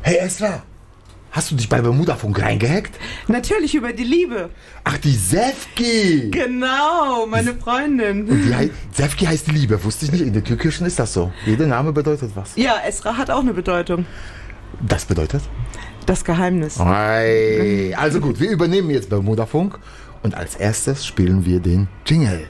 Hey Esra, hast du dich bei Bermudafunk reingehackt? Natürlich über die Liebe. Ach, die Sefki! Genau, meine Freundin. Und Sefki heißt die Liebe, wusste ich nicht. In den Türkischen ist das so. Jeder Name bedeutet was. Ja, Esra hat auch eine Bedeutung. Das bedeutet? Das Geheimnis. Hey. Also gut, wir übernehmen jetzt Bermudafunk und als erstes spielen wir den Jingle.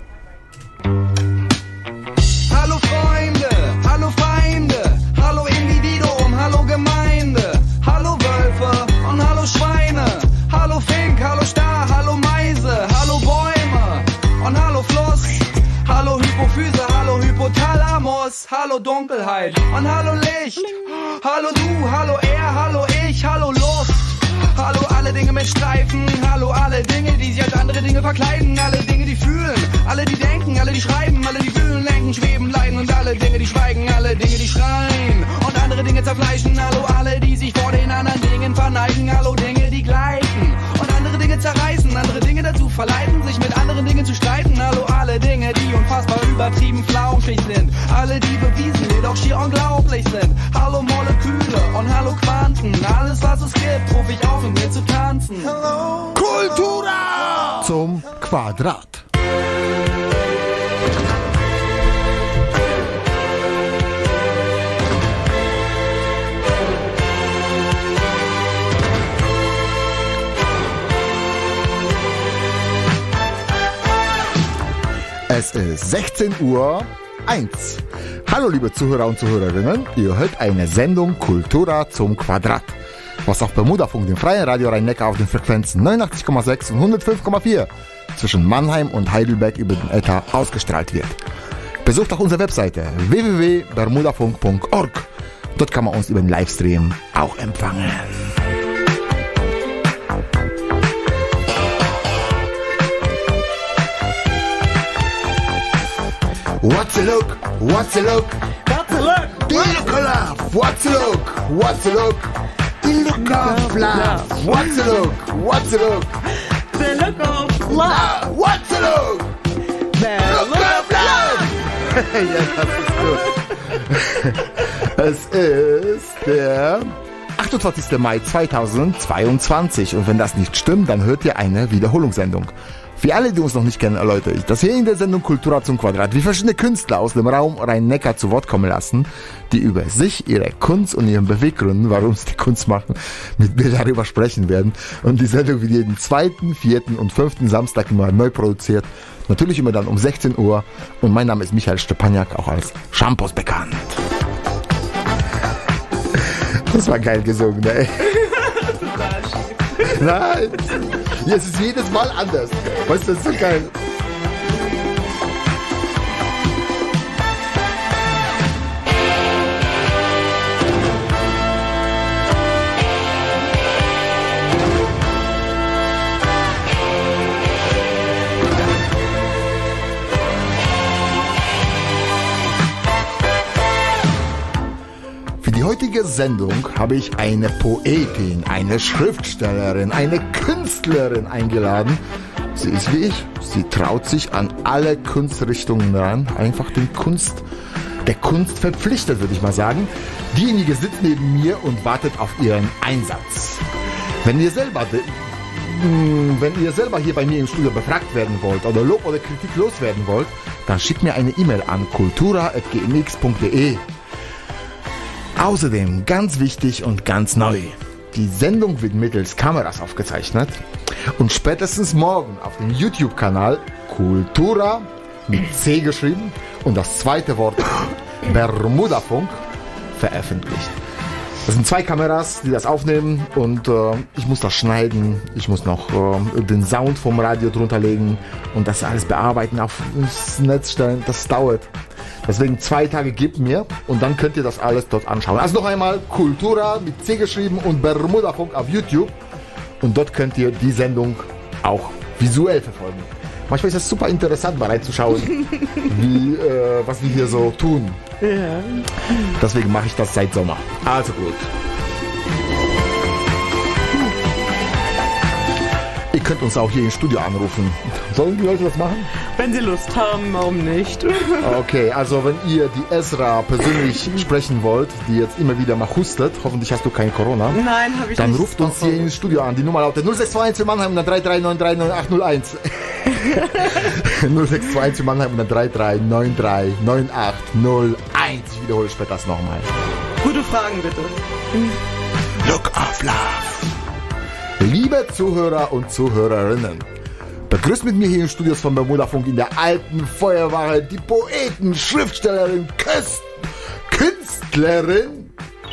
Hallo Freunde, hallo Feinde, hallo Individuum, hallo Gemeinde, hallo Wölfe und hallo Schweine, hallo Fink, hallo Star, hallo Meise, hallo Bäume und hallo Fluss, hallo Hypophyse, hallo Hypothalamus, hallo Dunkelheit und hallo Licht, hallo du, hallo er, hallo ich, hallo Lust. Hallo alle Dinge mit Streifen, hallo alle Dinge, die sich als andere Dinge verkleiden, alle Dinge, die fühlen, alle, die denken, alle, die schreiben, alle, die fühlen, lenken, schweben, leiden und alle Dinge, die schweigen, alle Dinge, die schreien und andere Dinge zerfleischen, hallo alle, die sich vor den anderen Dingen verneigen, hallo Dinge, die gleichen und andere Dinge zerreißen, andere Dinge dazu verleiten, sich mit anderen Dingen zu streiten, hallo alle Dinge, die unfassbar übertrieben flauschig sind, alle, die bewiesen, jedoch schier unglaublich sind, hallo Moleküle und hallo Quanten, alles was es gibt, ruf ich auf, um mir zu tanzen. Hello. Kultura zum Quadrat. Es ist 16:01 Uhr. Hallo liebe Zuhörer und Zuhörerinnen, ihr hört eine Sendung Kultura zum Quadrat, was auf Bermudafunk, dem freien Radio Rhein-Neckar auf den Frequenzen 89,6 und 105,4 zwischen Mannheim und Heidelberg über den Äther ausgestrahlt wird. Besucht auch unsere Webseite www.bermudafunk.org. Dort kann man uns über den Livestream auch empfangen. What's a look? What's a look? What's a look? The look of love. What's a look? What's a look? The look of love. What's a look? What's a look? The look of love. What's a look? The Look of love. Ja, das ist gut. Es ist der 28. Mai 2022 und wenn das nicht stimmt, dann hört ihr eine Wiederholungssendung. Für alle, die uns noch nicht kennen, erläutere ich, dass hier in der Sendung Kultura zum Quadrat wie verschiedene Künstler aus dem Raum Rhein-Neckar zu Wort kommen lassen, die über sich, ihre Kunst und ihren Beweggründen, warum sie die Kunst machen, mit mir darüber sprechen werden. Und die Sendung wird jeden 2., 4. und 5. Samstag immer neu produziert. Natürlich immer dann um 16 Uhr. Und mein Name ist Michael Stepaniak, auch als Shampoos bekannt. Das war geil gesungen, ey. Nein, ja, es ist jedes Mal anders. Weißt du, das ist so geil. Für die heutige Sendung habe ich eine Poetin, eine Schriftstellerin, eine Künstlerin eingeladen. Sie ist wie ich. Sie traut sich an alle Kunstrichtungen ran. Einfach der Kunst verpflichtet, würde ich mal sagen. Diejenige sitzt neben mir und wartet auf ihren Einsatz. Wenn ihr selber hier bei mir im Studio befragt werden wollt oder Lob oder Kritik loswerden wollt, dann schickt mir eine E-Mail an kultura@gmx.de. Außerdem, ganz wichtig und ganz neu, die Sendung wird mittels Kameras aufgezeichnet und spätestens morgen auf dem YouTube-Kanal Kultura mit C geschrieben und das zweite Wort Bermudafunk veröffentlicht. Das sind 2 Kameras, die das aufnehmen und ich muss das schneiden, ich muss noch den Sound vom Radio drunter legen und das alles bearbeiten, auf das Netz stellen, das dauert. Deswegen 2 Tage gebt mir und dann könnt ihr das alles dort anschauen. Also noch einmal Kultura mit C geschrieben und Bermudafunk auf YouTube und dort könnt ihr die Sendung auch visuell verfolgen. Manchmal ist es super interessant, mal reinzuschauen, was wir hier so tun. Ja. Deswegen mache ich das seit Sommer. Also gut. Ihr könnt uns auch hier im Studio anrufen. Sollen die Leute das machen? Wenn Sie Lust haben, warum nicht? Okay, also wenn ihr die Esra persönlich sprechen wollt, die jetzt immer wieder mal hustet, hoffentlich hast du kein Corona, Nein, habe ich dann nicht. ruft uns hier ins Studio an. Die Nummer lautet 0621 für Mannheim und dann 339399801. 0621 für Mannheim und dann 339399801. Ich wiederhole später das nochmal. Gute Fragen, bitte. Look of Love. Liebe Zuhörer und Zuhörerinnen, begrüßt mit mir hier im Studios von Bermuda Funk in der alten Feuerwache die Poetin, Schriftstellerin, Künstlerin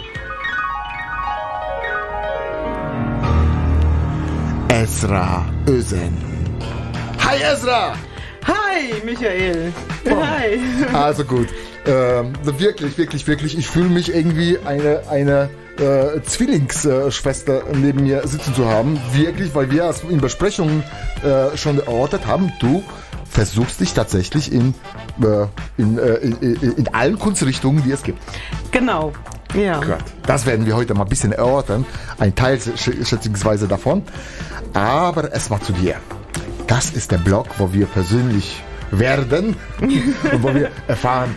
Esra Özen. Hi Esra! Hi, Michael. Hi. Also gut, wirklich, ich fühle mich irgendwie eine Zwillingsschwester neben mir sitzen zu haben. Wirklich, weil wir es in Besprechungen schon erörtert haben, du versuchst dich tatsächlich in allen Kunstrichtungen, die es gibt. Genau, ja. Gut, das werden wir heute mal ein bisschen erörtern, ein Teil schätzungsweise davon. Aber erstmal zu dir. Das ist der Blog, wo wir persönlich werden und wo wir erfahren,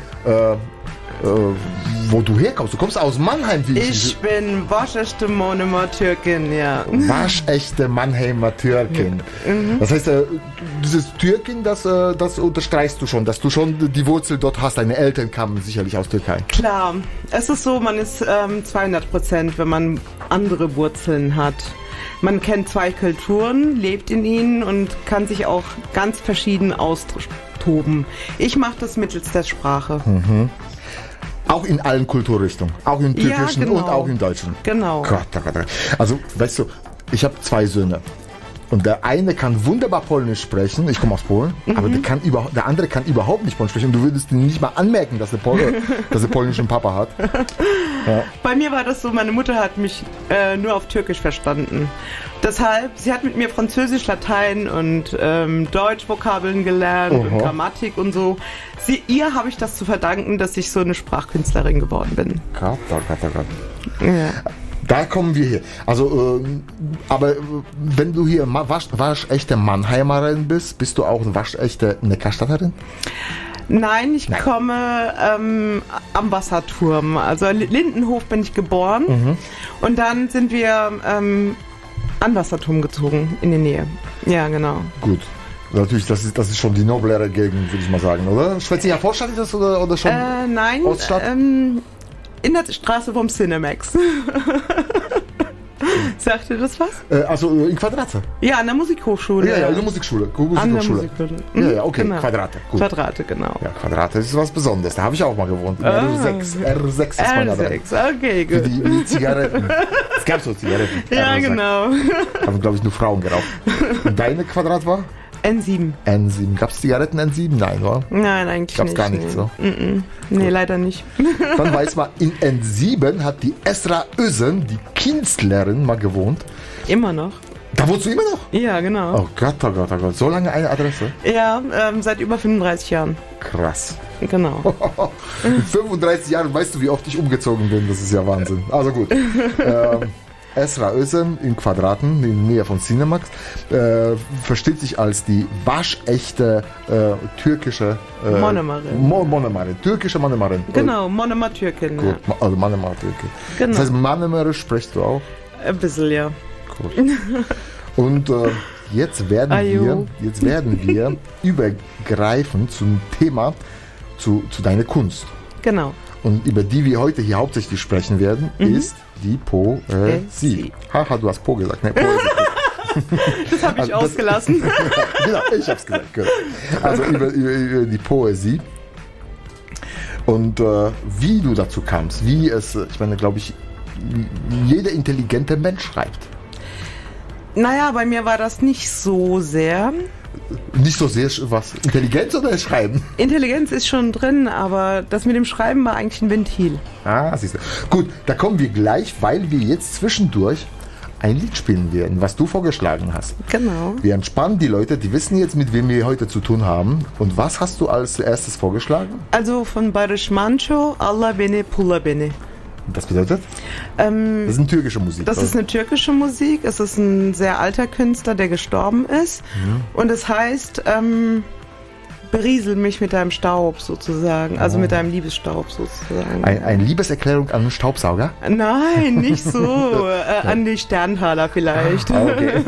wo du herkommst. Du kommst aus Mannheim, wie Ich bin waschechte Monomer Türkin, ja. Waschechte Mannheimer Türkin. Das heißt, dieses Türkin, das unterstreichst du schon, dass du schon die Wurzel dort hast. Deine Eltern kamen sicherlich aus Türkei. Klar, es ist so, man ist 200%, wenn man andere Wurzeln hat. Man kennt zwei Kulturen, lebt in ihnen und kann sich auch ganz verschieden austoben. Ich mache das mittels der Sprache. Auch in allen Kulturrichtungen. Auch im Türkischen genau. und auch im Deutschen. Genau. Gott. Also, weißt du, ich habe 2 Söhne. Und der eine kann wunderbar Polnisch sprechen. Ich komme aus Polen. Aber der andere kann überhaupt nicht Polnisch sprechen. Und du würdest ihm nicht mal anmerken, dass er polnischen Papa hat. Ja. Bei mir war das so, meine Mutter hat mich nur auf Türkisch verstanden. Deshalb, sie hat mit mir Französisch, Latein und Deutsch-Vokabeln gelernt und Grammatik und so. Ihr habe ich das zu verdanken, dass ich so eine Sprachkünstlerin geworden bin. Gott. Ja. Da kommen wir hier. Also, aber wenn du hier waschechte Mannheimerin bist, bist du auch eine waschechte Neckarstadterin? Nein, ich komme am Wasserturm. Also Lindenhof bin ich geboren. Und dann sind wir an Wasserturm gezogen, in die Nähe. Ja, genau. Gut. Natürlich, das ist schon die noblere Gegend, würde ich mal sagen, oder? Schwätziger Vorstadt ist das oder schon nein, Oststadt? In der Straße vom Cinemax. Sagt ihr das was? Also in Quadrate? Ja, an der Musikhochschule. Ja, in der Musikschule. An der Musikschule. Ja, okay, genau. Quadrate. Gut. Quadrate, genau. Ja, Quadrate ist was Besonderes. Da habe ich auch mal gewohnt. R6 ist meine Adresse. R6, okay, gut. Für die Zigaretten. Es gab so Zigaretten. Ja, R6. genau. Haben, glaube ich, nur Frauen geraucht. Und deine Quadrat war? N7. N7. Gab es Zigaretten N7? Nein, oder? Nein, eigentlich Gab's nicht. Gar nicht so. Nee, leider nicht. Dann weiß man, in N7 hat die Esra Özen, die Künstlerin, mal gewohnt. Immer noch. Da wohnst du immer noch? Ja, genau. Oh Gott. So lange eine Adresse? Ja, seit über 35 Jahren. Krass. Genau. Mit 35 Jahren weißt du, wie oft ich umgezogen bin. Das ist ja Wahnsinn. Also gut. Esra Özen in Quadraten, in der Nähe von Cinemax, versteht sich als die waschechte türkische Monomarin. Türkische Monomarin. Genau, Monomer Türkin. Gut, also Monomer Türkin. Genau. Das heißt, Monomerisch sprichst du auch? Ein bisschen, ja. Gut. Und jetzt werden wir übergreifen zum Thema, zu deiner Kunst. Genau. Und über die wir heute hier hauptsächlich sprechen werden, ist die Poesie. Haha, du hast Po gesagt. Ne, Poesie. Das habe ich ausgelassen. Genau, ich habe es gesagt. Genau. Also über die Poesie. Und wie du dazu kamst, ich meine, glaube ich, jeder intelligente Mensch schreibt. Naja, bei mir war das nicht so sehr. Nicht so sehr, was? Intelligenz oder Schreiben? Intelligenz ist schon drin, aber das mit dem Schreiben war eigentlich ein Ventil. Ah, siehst du. Gut, da kommen wir gleich, weil wir jetzt zwischendurch ein Lied spielen werden, was du vorgeschlagen hast. Genau. Wir entspannen die Leute, die wissen jetzt, mit wem wir heute zu tun haben. Und was hast du als erstes vorgeschlagen? Also von Barış Manço, Allah beni, Pula beni. Das bedeutet? Das ist eine türkische Musik. Das ist eine türkische Musik. Es ist ein sehr alter Künstler, der gestorben ist. Und es heißt, beriesel mich mit deinem Staub sozusagen, also mit deinem Liebesstaub sozusagen. Eine Liebeserklärung an den Staubsauger? Nein, nicht so. An die Sterntaler vielleicht. Okay.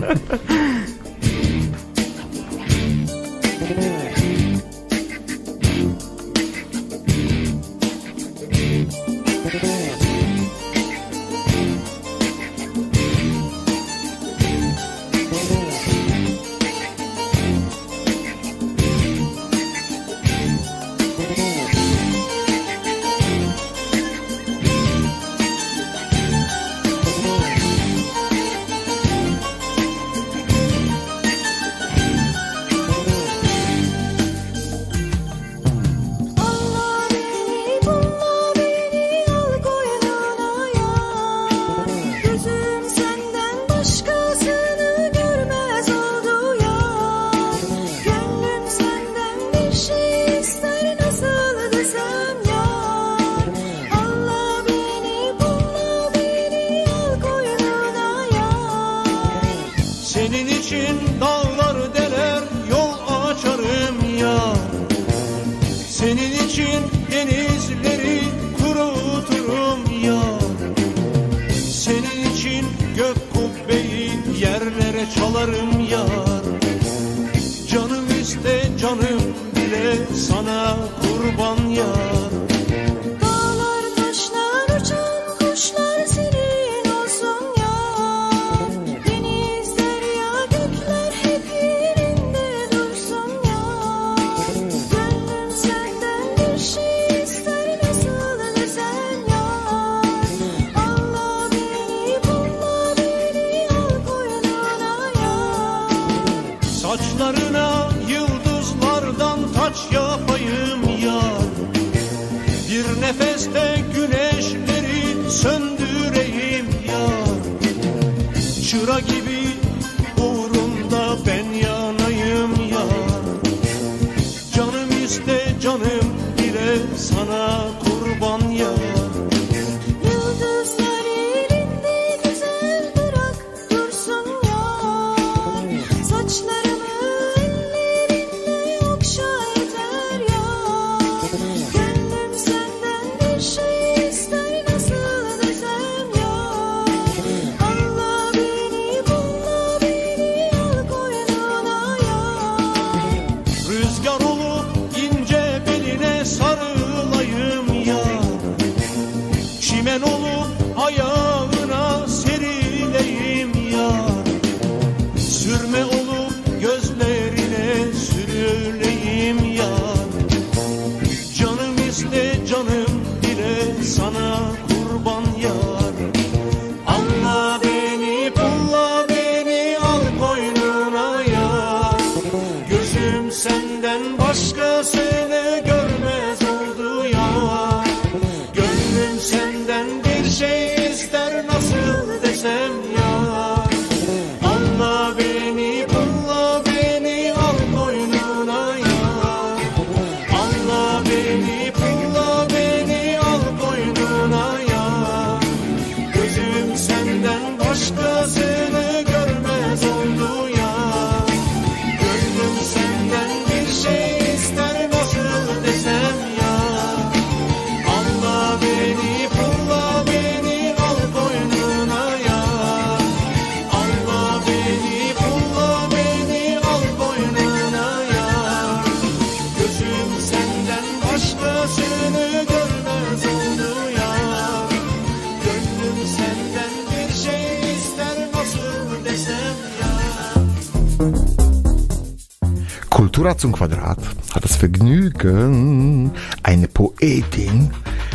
Kultura zum Quadrat hat das Vergnügen, eine Poetin,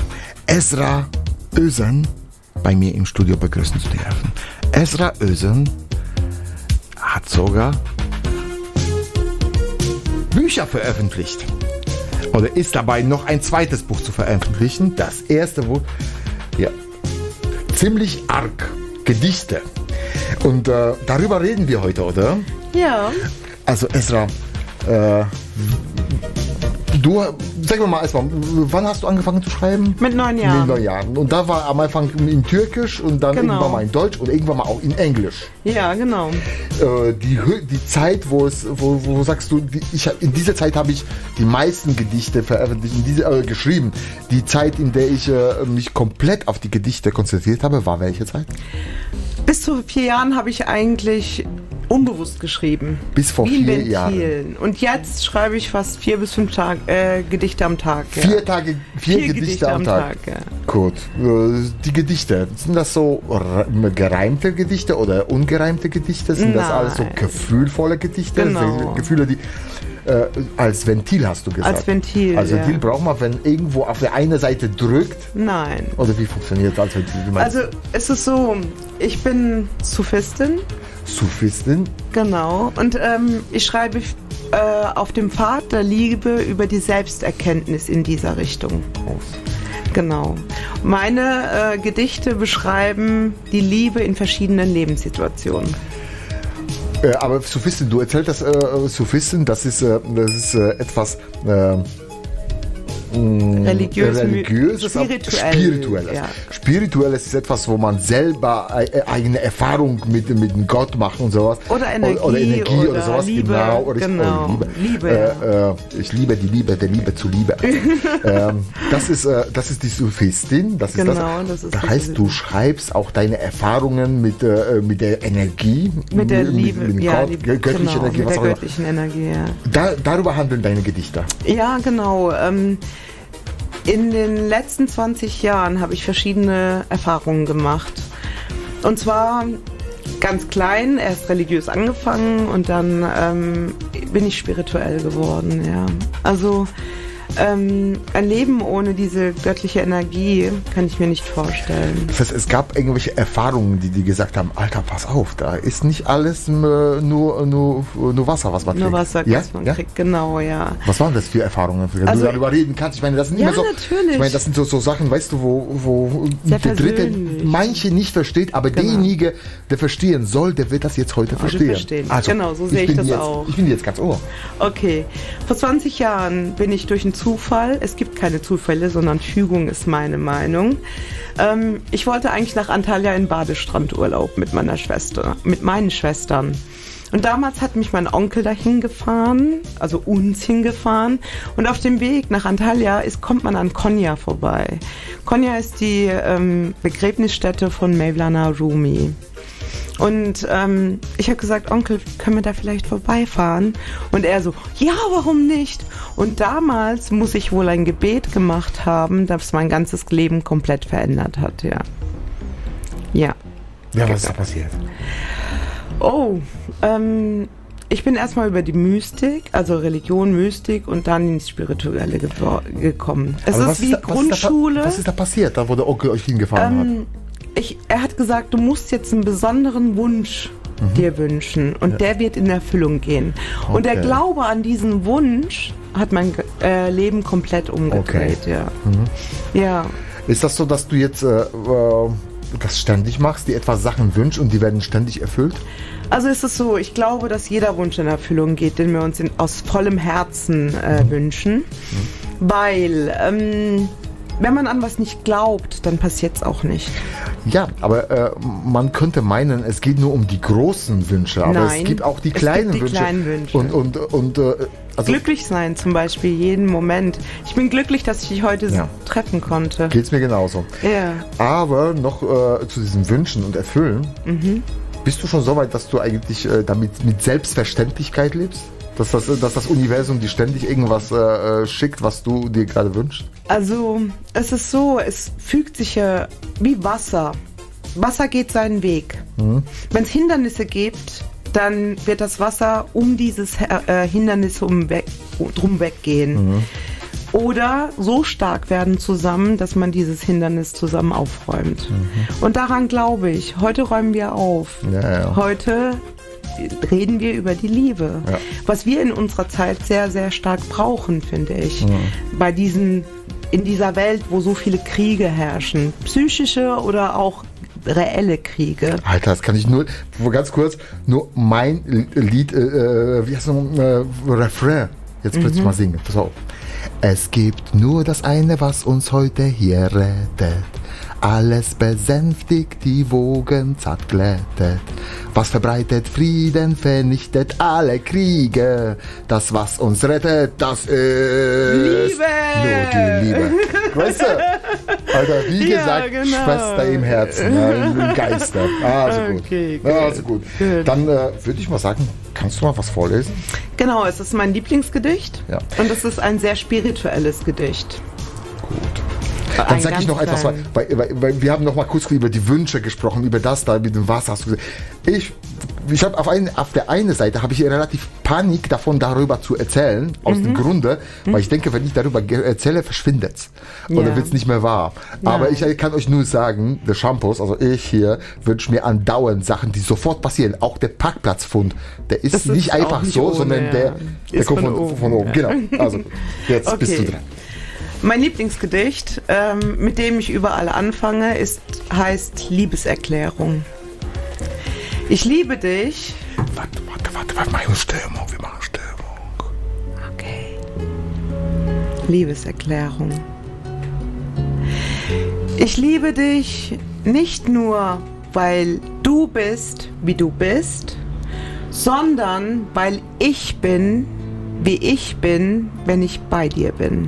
Esra Özen, bei mir im Studio begrüßen zu dürfen. Esra Özen hat sogar Bücher veröffentlicht. Oder ist dabei, noch ein zweites Buch zu veröffentlichen. Das erste Buch, ja, ziemlich arg, Gedichte. Und darüber reden wir heute, oder? Ja. Also Esra, Du, sag mir mal erstmal, wann hast du angefangen zu schreiben? Mit 9 Jahren. Mit 9 Jahren. Und da war am Anfang in Türkisch und dann irgendwann mal in Deutsch und irgendwann mal auch in Englisch. Ja, genau. Die Zeit, wo sagst du, in dieser Zeit habe ich die meisten Gedichte veröffentlicht, geschrieben. Die Zeit, in der ich mich komplett auf die Gedichte konzentriert habe, war welche Zeit? Bis zu 4 Jahren habe ich eigentlich unbewusst geschrieben. Bis vor 4 Jahren. Und jetzt schreibe ich fast 4 bis 5 Gedichte am Tag. Ja. 4 Gedichte am Tag. Ja. Gut. Die Gedichte, sind das so gereimte Gedichte oder ungereimte Gedichte? Sind das alles so gefühlvolle Gedichte? Genau. Gefühle, die als Ventil hast du gesagt. Als Ventil. Als Ventil braucht man, wenn irgendwo auf der einen Seite drückt. Nein. Oder wie funktioniert das als Ventil? Also es ist so, ich bin Sufistin. Sufistin? Genau. Und ich schreibe auf dem Pfad der Liebe über die Selbsterkenntnis in dieser Richtung. Genau. Meine Gedichte beschreiben die Liebe in verschiedenen Lebenssituationen. Aber Sufistin, du erzählst das Sufistin, das ist etwas religiöses, spirituelles. Ja. Spirituelles ist etwas, wo man selber eigene Erfahrung mit dem Gott macht und sowas. Oder Energie oder sowas. Liebe. Genau. Liebe. Ich liebe die Liebe, der Liebe zu Liebe. Das ist die Sufistin. Das heißt, du schreibst auch deine Erfahrungen mit der Energie. Mit der Liebe, mit Gott, göttliche Energie. Mit der göttlichen Energie, ja. Darüber handeln deine Gedichte. Ja, genau. In den letzten 20 Jahren habe ich verschiedene Erfahrungen gemacht. Und zwar ganz klein, erst religiös angefangen und dann bin ich spirituell geworden. Ja. Also ein Leben ohne diese göttliche Energie kann ich mir nicht vorstellen. Das heißt, es gab irgendwelche Erfahrungen, die gesagt haben, Alter, pass auf, da ist nicht alles nur Wasser, was man kriegt. Nur Wasser, was man kriegt, genau, ja. Was waren das für Erfahrungen, wenn du darüber reden kannst? Ich meine, das sind immer so, natürlich. Ich meine, das sind so Sachen, weißt du, wo der Dritte manche nicht versteht, aber derjenige, der verstehen soll, der wird das jetzt heute verstehen. Also, genau, so sehe ich das auch. Ich bin jetzt ganz ohr. Okay, vor 20 Jahren bin ich durch einen Zufall, es gibt keine Zufälle, sondern Fügung ist meine Meinung. Ich wollte eigentlich nach Antalya in Badestrandurlaub mit meinen Schwestern. Und damals hat mich mein Onkel dahin gefahren, also uns hingefahren. Und auf dem Weg nach Antalya kommt man an Konya vorbei. Konya ist die Begräbnisstätte von Mevlana Rumi. Und ich habe gesagt, Onkel, können wir da vielleicht vorbeifahren? Und er so, ja, warum nicht? Und damals muss ich wohl ein Gebet gemacht haben, das mein ganzes Leben komplett verändert hat, ja. Ja. Ja, was ist da passiert? Oh, ich bin erstmal über die Mystik, also Religion, Mystik und dann ins Spirituelle gekommen. Es ist wie Grundschule. Was ist da passiert, da wo der Onkel euch hingefahren hat? Er hat gesagt, du musst jetzt einen besonderen Wunsch dir wünschen und der wird in Erfüllung gehen. Okay. Und der Glaube an diesen Wunsch hat mein Leben komplett umgedreht. Okay. Ja. Ja. Ist das so, dass du jetzt das ständig machst, dir etwas Sachen wünschst und die werden ständig erfüllt? Also ist es so, ich glaube, dass jeder Wunsch in Erfüllung geht, den wir uns aus vollem Herzen wünschen, weil wenn man an was nicht glaubt, dann passiert es auch nicht. Ja, aber man könnte meinen, es geht nur um die großen Wünsche, aber Nein, es gibt auch die kleinen Wünsche. Kleinen Wünsche. Also glücklich sein zum Beispiel, jeden Moment. Ich bin glücklich, dass ich dich heute treffen konnte. Geht's mir genauso. Ja. Aber noch zu diesen Wünschen und Erfüllen. Bist du schon so weit, dass du eigentlich damit mit Selbstverständlichkeit lebst? Dass das Universum dir ständig irgendwas schickt, was du dir gerade wünschst? Also, es ist so, es fügt sich ja wie Wasser. Wasser geht seinen Weg. Wenn es Hindernisse gibt, dann wird das Wasser um dieses Hindernis drum weggehen. Oder so stark werden zusammen, dass man dieses Hindernis zusammen aufräumt. Und daran glaube ich. Heute räumen wir auf. Ja. Heute reden wir über die Liebe. Ja. Was wir in unserer Zeit sehr, sehr stark brauchen, finde ich. In dieser Welt, wo so viele Kriege herrschen. Psychische oder auch reelle Kriege. Alter, das kann ich nur ganz kurz, nur mein Lied, wie heißt das, Refrain, jetzt plötzlich mal singen. Pass auf. Es gibt nur das eine, was uns heute hier rettet. Alles besänftigt, die Wogen zart glättet. Was verbreitet Frieden, vernichtet alle Kriege. Das, was uns rettet, das ist Liebe! nur die Liebe. Weißt du? Alter, wie gesagt, genau. Schwester im Herzen, ja, im Geiste. Also gut. Okay, Also gut. Dann würde ich mal sagen, kannst du mal was vorlesen? Genau, es ist mein Lieblingsgedicht. Ja. Und es ist ein sehr spirituelles Gedicht. Gut. Dann sage ich noch etwas, weil wir haben noch mal kurz über die Wünsche gesprochen, über das da mit dem Wasser. Hast du gesagt. Ich habe auf der einen Seite habe ich relativ Panik davon, darüber zu erzählen, aus dem Grunde, weil ich denke, wenn ich darüber erzähle, verschwindet es. Oder wird es nicht mehr wahr. Aber ich kann euch nur sagen, der Shampoos, also ich hier, wünsche mir andauernd Sachen, die sofort passieren. Auch der Parkplatzfund, der ist nicht einfach nicht so, ohne, sondern der kommt von oben. Genau. Also, jetzt bist du dran. Mein Lieblingsgedicht, mit dem ich überall anfange, heißt Liebeserklärung. Ich liebe dich. Warte, wir machen Stimmung. Okay. Liebeserklärung. Ich liebe dich nicht nur, weil du bist, wie du bist, sondern weil ich bin, wie ich bin, wenn ich bei dir bin.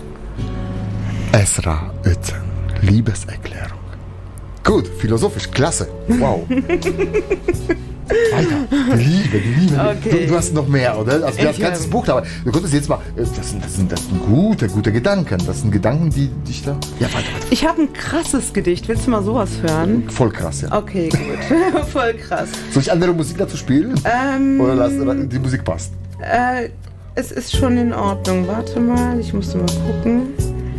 Esra Özen, Liebeserklärung. Gut, philosophisch, klasse. Wow. Weiter. Die Liebe. Okay. Du hast noch mehr, oder? Also du hast ein ganzes Buch, aber du konntest jetzt mal. Das sind gute Gedanken. Das sind Gedanken, die dich da. Ja, weiter. Ich habe ein krasses Gedicht. Willst du mal sowas hören? Voll krass, ja. Okay, gut. Voll krass. Soll ich andere Musik dazu spielen? Oder die Musik passt? Es ist schon in Ordnung. Warte mal, ich musste mal gucken.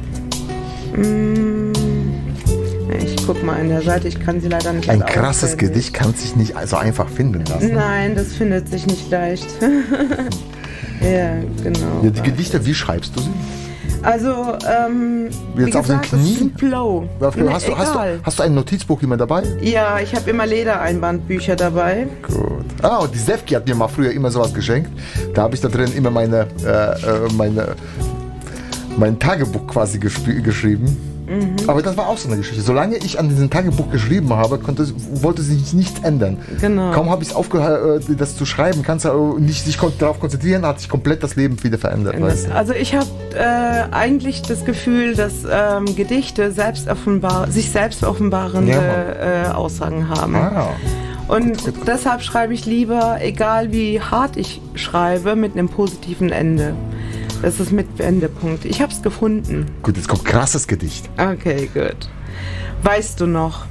Ich guck mal an der Seite, ich kann sie leider nicht. Ein krasses Gedicht kann sich nicht so einfach finden lassen. Nein, das findet sich nicht leicht. Ja, genau. Ja, die Gedichte, wie schreibst du sie? Also, jetzt wie auf gesagt, den Knien? das ist ein Flow. Hast du ein Notizbuch immer dabei? Ja, ich habe immer Ledereinbandbücher dabei. Gut. Und die Sefki hat mir mal früher immer sowas geschenkt. Da habe ich da drin immer mein Tagebuch quasi geschrieben. Aber das war auch so eine Geschichte. Solange ich an diesem Tagebuch geschrieben habe, wollte sich nichts ändern. Genau. Kaum habe ich es aufgehört, das zu schreiben, kannst du nicht sich darauf konzentrieren, hat sich komplett das Leben wieder verändert. Weißt du? Also ich habe eigentlich das Gefühl, dass Gedichte sich selbst offenbarende Aussagen haben. Und deshalb schreibe ich lieber, egal wie hart ich schreibe, mit einem positiven Ende. Das ist mit Wendepunkt. Ich habe es gefunden. Gut, jetzt kommt krasses Gedicht. Okay, gut. Weißt du noch,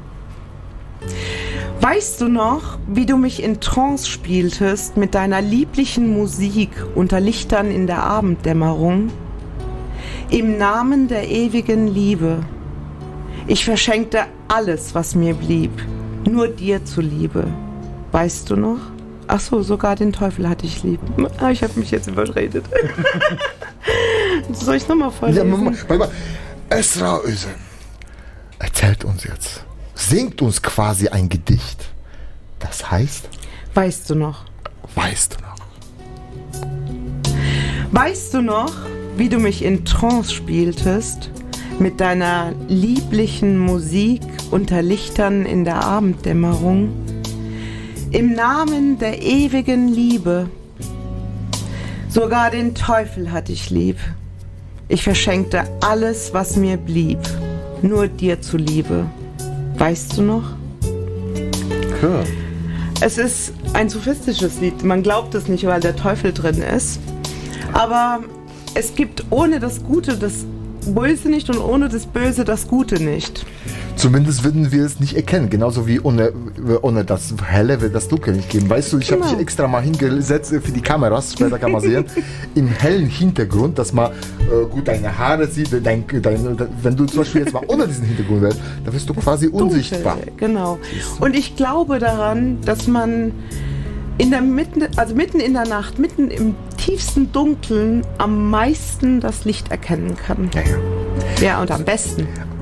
wie du mich in Trance spieltest mit deiner lieblichen Musik unter Lichtern in der Abenddämmerung? Im Namen der ewigen Liebe. Ich verschenkte alles, was mir blieb, nur dir zuliebe. Weißt du noch? Ach so, sogar den Teufel hatte ich lieb. Ich habe mich jetzt überredet. Soll ich nochmal vorlesen? Ja, Esra Özen erzählt uns jetzt, singt uns quasi ein Gedicht. Das heißt? Weißt du noch? Weißt du noch? Weißt du noch, wie du mich in Trance spieltest mit deiner lieblichen Musik unter Lichtern in der Abenddämmerung? Im Namen der ewigen Liebe. Sogar den Teufel hatte ich lieb. Ich verschenkte alles, was mir blieb, nur dir zuliebe. Weißt du noch? Ja. Es ist ein sophistisches Lied. Man glaubt es nicht, weil der Teufel drin ist. Aber es gibt ohne das Gute das Böse nicht und ohne das Böse das Gute nicht. Zumindest würden wir es nicht erkennen, genauso wie ohne das Helle wird das Dunkel nicht geben. Weißt du, ich habe dich extra mal hingesetzt für die Kameras, später kann man sehen, im hellen Hintergrund, dass man gut deine Haare sieht, wenn du zum Beispiel jetzt mal ohne diesen Hintergrund wärst, dann wirst du quasi unsichtbar. Genau. Und ich glaube daran, dass man mitten in der Nacht, mitten im tiefsten Dunkeln am meisten das Licht erkennen kann. Ja. Ja, und am besten.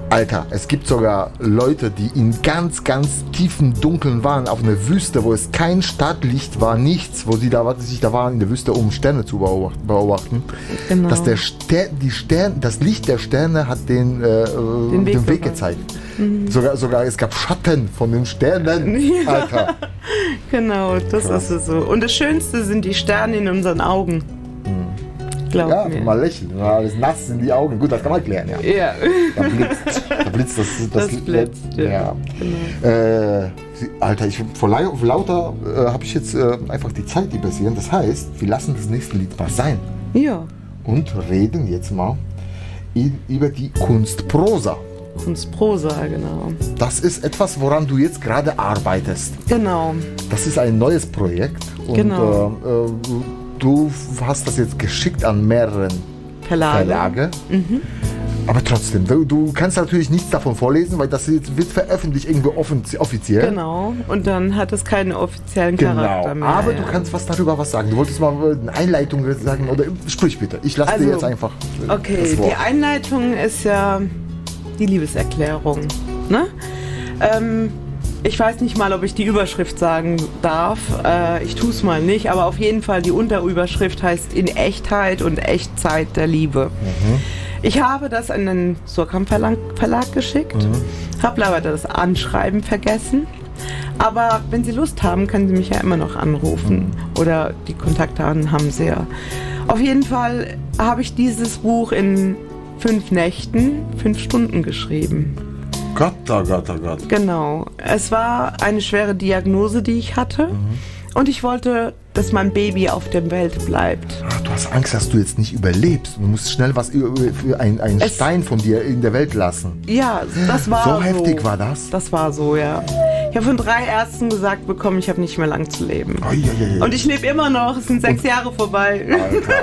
Alter, es gibt sogar Leute, die in ganz, ganz tiefen Dunkeln waren, auf einer Wüste, wo es kein Stadtlicht war, nichts, wo sie da waren in der Wüste, um Sterne zu beobachten. Genau. Dass das Licht der Sterne hat den Weg gezeigt. Sogar es gab Schatten von den Sternen. Ja. Alter. Genau, das ist es so. Und das Schönste sind die Sterne in unseren Augen. Glaub mir. Mal lächeln, alles nass in die Augen. Gut, das kann man klären, ja. Ja. Da blitzt das blitzt, ja. Genau. Alter, vor lauter habe ich jetzt einfach die Zeit übersehen. Das heißt, wir lassen das nächste Lied mal sein. Ja. Und reden jetzt mal über die Kunstprosa. Kunstprosa, genau. Das ist etwas, woran du jetzt gerade arbeitest. Genau. Das ist ein neues Projekt. Und, Genau. Du hast das jetzt geschickt an mehreren Verlage. Aber trotzdem, du kannst natürlich nichts davon vorlesen, weil das jetzt wird veröffentlicht irgendwo offiziell. Genau. Und dann hat es keinen offiziellen Charakter mehr. Aber du kannst darüber was sagen. Du wolltest mal eine Einleitung sagen oder sprich bitte. Ich lasse dir jetzt einfach Okay, das Wort. die Einleitung ist ja die Liebeserklärung. Ne? Ich weiß nicht mal, ob ich die Überschrift sagen darf. Ich tue es mal nicht, aber auf jeden Fall die Unterüberschrift heißt In Echtheit und Echtzeit der Liebe. Ich habe das an den Surkamp Verlag geschickt, habe leider das Anschreiben vergessen. Aber wenn Sie Lust haben, können Sie mich ja immer noch anrufen. Oder die Kontaktdaten haben Sie ja. Auf jeden Fall habe ich dieses Buch in 5 Nächten, 5 Stunden geschrieben. Gott, oh Gott, oh Gott. Genau. Es war eine schwere Diagnose, die ich hatte. Und ich wollte, dass mein Baby auf der Welt bleibt. Ach, du hast Angst, dass du jetzt nicht überlebst. Du musst schnell was für einen Stein von dir in der Welt lassen. Ja, das war so. Heftig war das? Das war so, ja. Ich habe von 3 Ärzten gesagt bekommen, ich habe nicht mehr lang zu leben. Und ich lebe immer noch. Es sind 6 Jahre vorbei. Alter.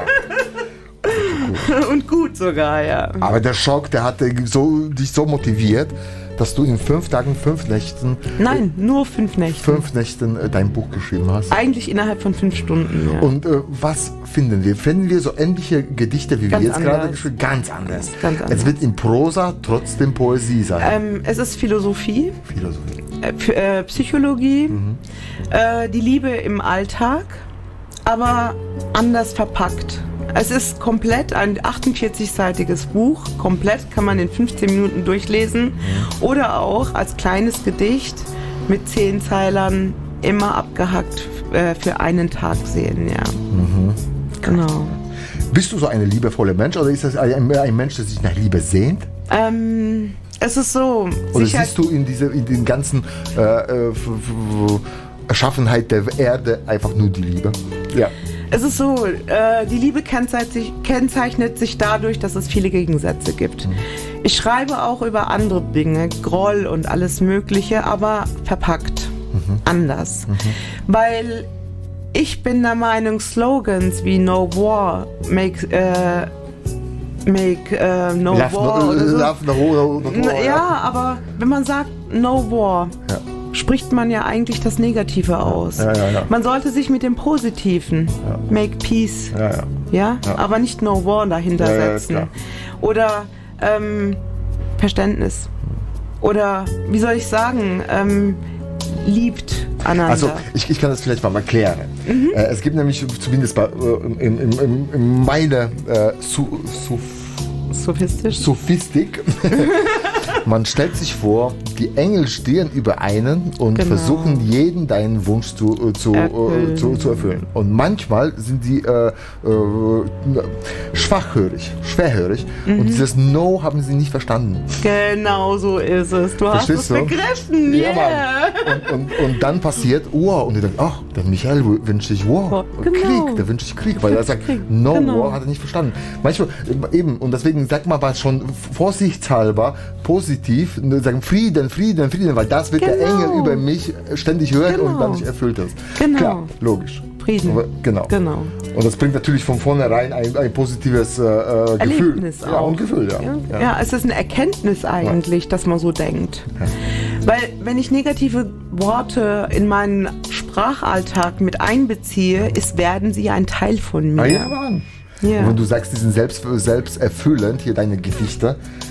Und gut sogar, ja. Aber der Schock, der hat dich so motiviert, dass du in 5 Tagen, 5 Nächten... Nein, nur 5 Nächte. 5 Nächten dein Buch geschrieben hast. Eigentlich innerhalb von 5 Stunden, ja. Und was finden wir? Finden wir so ähnliche Gedichte, wie Ganz wir jetzt gerade anders. geschrieben haben? Ganz anders. Ganz anders. Es wird in Prosa trotzdem Poesie sein. Es ist Philosophie. Philosophie. Psychologie. Die Liebe im Alltag, aber anders verpackt. Es ist komplett ein 48-seitiges Buch. Komplett kann man in 15 Minuten durchlesen. Oder auch als kleines Gedicht mit 10 Zeilern immer abgehackt für einen Tag sehen. Ja. Genau. Bist du so eine liebevolle Mensch oder ist das ein Mensch, der sich nach Liebe sehnt? Es ist so. Oder siehst du in den ganzen Erschaffenheit der Erde einfach nur die Liebe? Ja. Es ist so, die Liebe kennzeichnet sich dadurch, dass es viele Gegensätze gibt. Ich schreibe auch über andere Dinge, Groll und alles Mögliche, aber verpackt, anders. Weil ich bin der Meinung, Slogans wie No War, make no war oder so. Ja, aber wenn man sagt No War, spricht man ja eigentlich das Negative aus. Ja. Man sollte sich mit dem Positiven, make peace, ja? Aber nicht no war dahinter setzen. Oder Verständnis. Oder, wie soll ich sagen, liebt einander. Also, ich kann das vielleicht mal erklären. Es gibt nämlich zumindest in meiner Sophistik. Man stellt sich vor, die Engel stehen über einen und versuchen jeden deinen Wunsch zu erfüllen. Und manchmal sind die schwerhörig und dieses No haben sie nicht verstanden. Genau so ist es. Du hast es begriffen. Ja, Mann. Und dann passiert und du denkst, ach, der Michael wünscht sich War. Krieg, der wünscht sich Krieg, weil er sagt, No War hat er nicht verstanden. Manchmal eben, und deswegen sagt man aber schon vorsichtshalber positiv, sagen Frieden, weil das wird der Engel über mich ständig hören und dann nicht erfüllt ist. Klar, logisch. Frieden. Aber, genau. Und das bringt natürlich von vornherein ein positives Erlebnis Gefühl. auch. Ja, ein Gefühl, ja, es ist eine Erkenntnis eigentlich, dass man so denkt. Weil wenn ich negative Worte in meinen Sprachalltag mit einbeziehe, werden sie ein Teil von mir. Ja, Mann. Und wenn du sagst, die sind selbsterfüllend, hier deine Gedichte,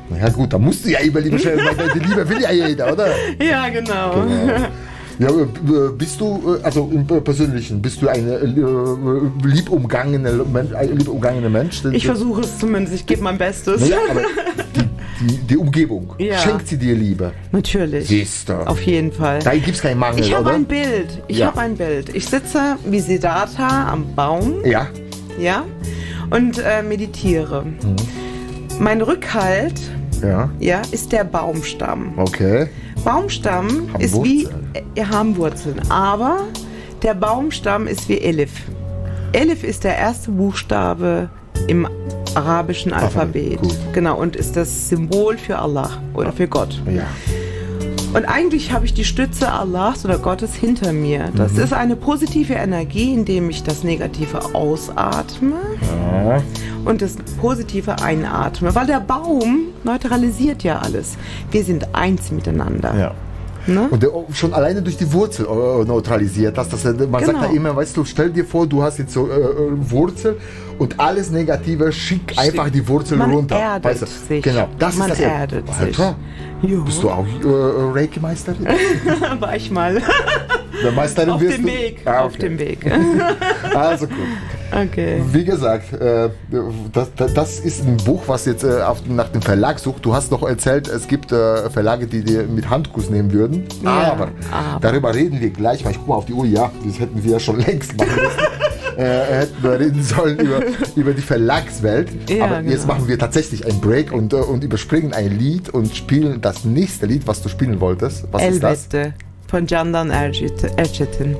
Ja gut, da musst du ja immer Liebe schenken, weil die Liebe will ja jeder, oder? Ja, genau. Ja, bist du, also im Persönlichen, bist du ein liebumgangener Mensch? Ich versuche es zumindest, ich gebe mein Bestes. Ja, aber die Umgebung, schenkt sie dir Liebe? Natürlich. Siehst du. Auf jeden Fall. Da gibt es keinen Mangel, Ich habe oder? ein Bild. Ich habe ein Bild. Ich sitze wie Siddhartha am Baum. Ja. Ja. Und meditiere. Mein Rückhalt ist der Baumstamm. Okay. Baumstamm ist haben Wurzeln, aber der Baumstamm ist wie Elif. Elif ist der erste Buchstabe im arabischen Alphabet. Gut. Genau, und ist das Symbol für Allah oder für Gott. Ja. Und eigentlich habe ich die Stütze Allahs oder Gottes hinter mir. Das ist eine positive Energie, indem ich das Negative ausatme und das Positive einatme. Weil der Baum neutralisiert ja alles. Wir sind eins miteinander. Ja. Ne? Und schon alleine durch die Wurzel neutralisiert das. Man sagt ja immer, weißt du, stell dir vor, du hast jetzt so Wurzel und alles Negative, schick einfach die Wurzel runter. Man erdet sich. Genau, das Man ist das. erdet sich. Jo. Bist du auch Reiki-Meisterin? War ich mal. Meisterin Auf wirst dem du? Weg. Ah, okay. Auf dem Weg. Also gut. Okay. Wie gesagt, das ist ein Buch, was jetzt nach dem Verlag sucht. Du hast noch erzählt, es gibt Verlage, die dir mit Handkuss nehmen würden. Ja, aber darüber reden wir gleich, weil ich gucke mal auf die Uhr, ja, das hätten wir ja schon längst machen müssen. Hätten wir reden sollen über die Verlagswelt. Ja, aber jetzt machen wir tatsächlich einen Break und überspringen ein Lied und spielen das nächste Lied, was du spielen wolltest. Was ist das? Elbette von Candan Erçetin.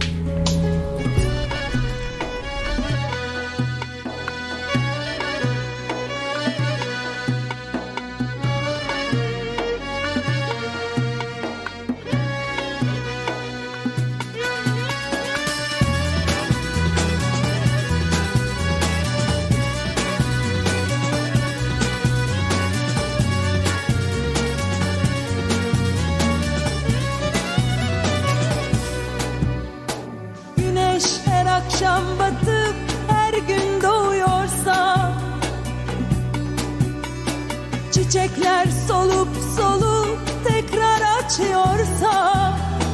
Akşam batıp her gün doğuyorsa, çiçekler solup solup tekrar açıyorsa,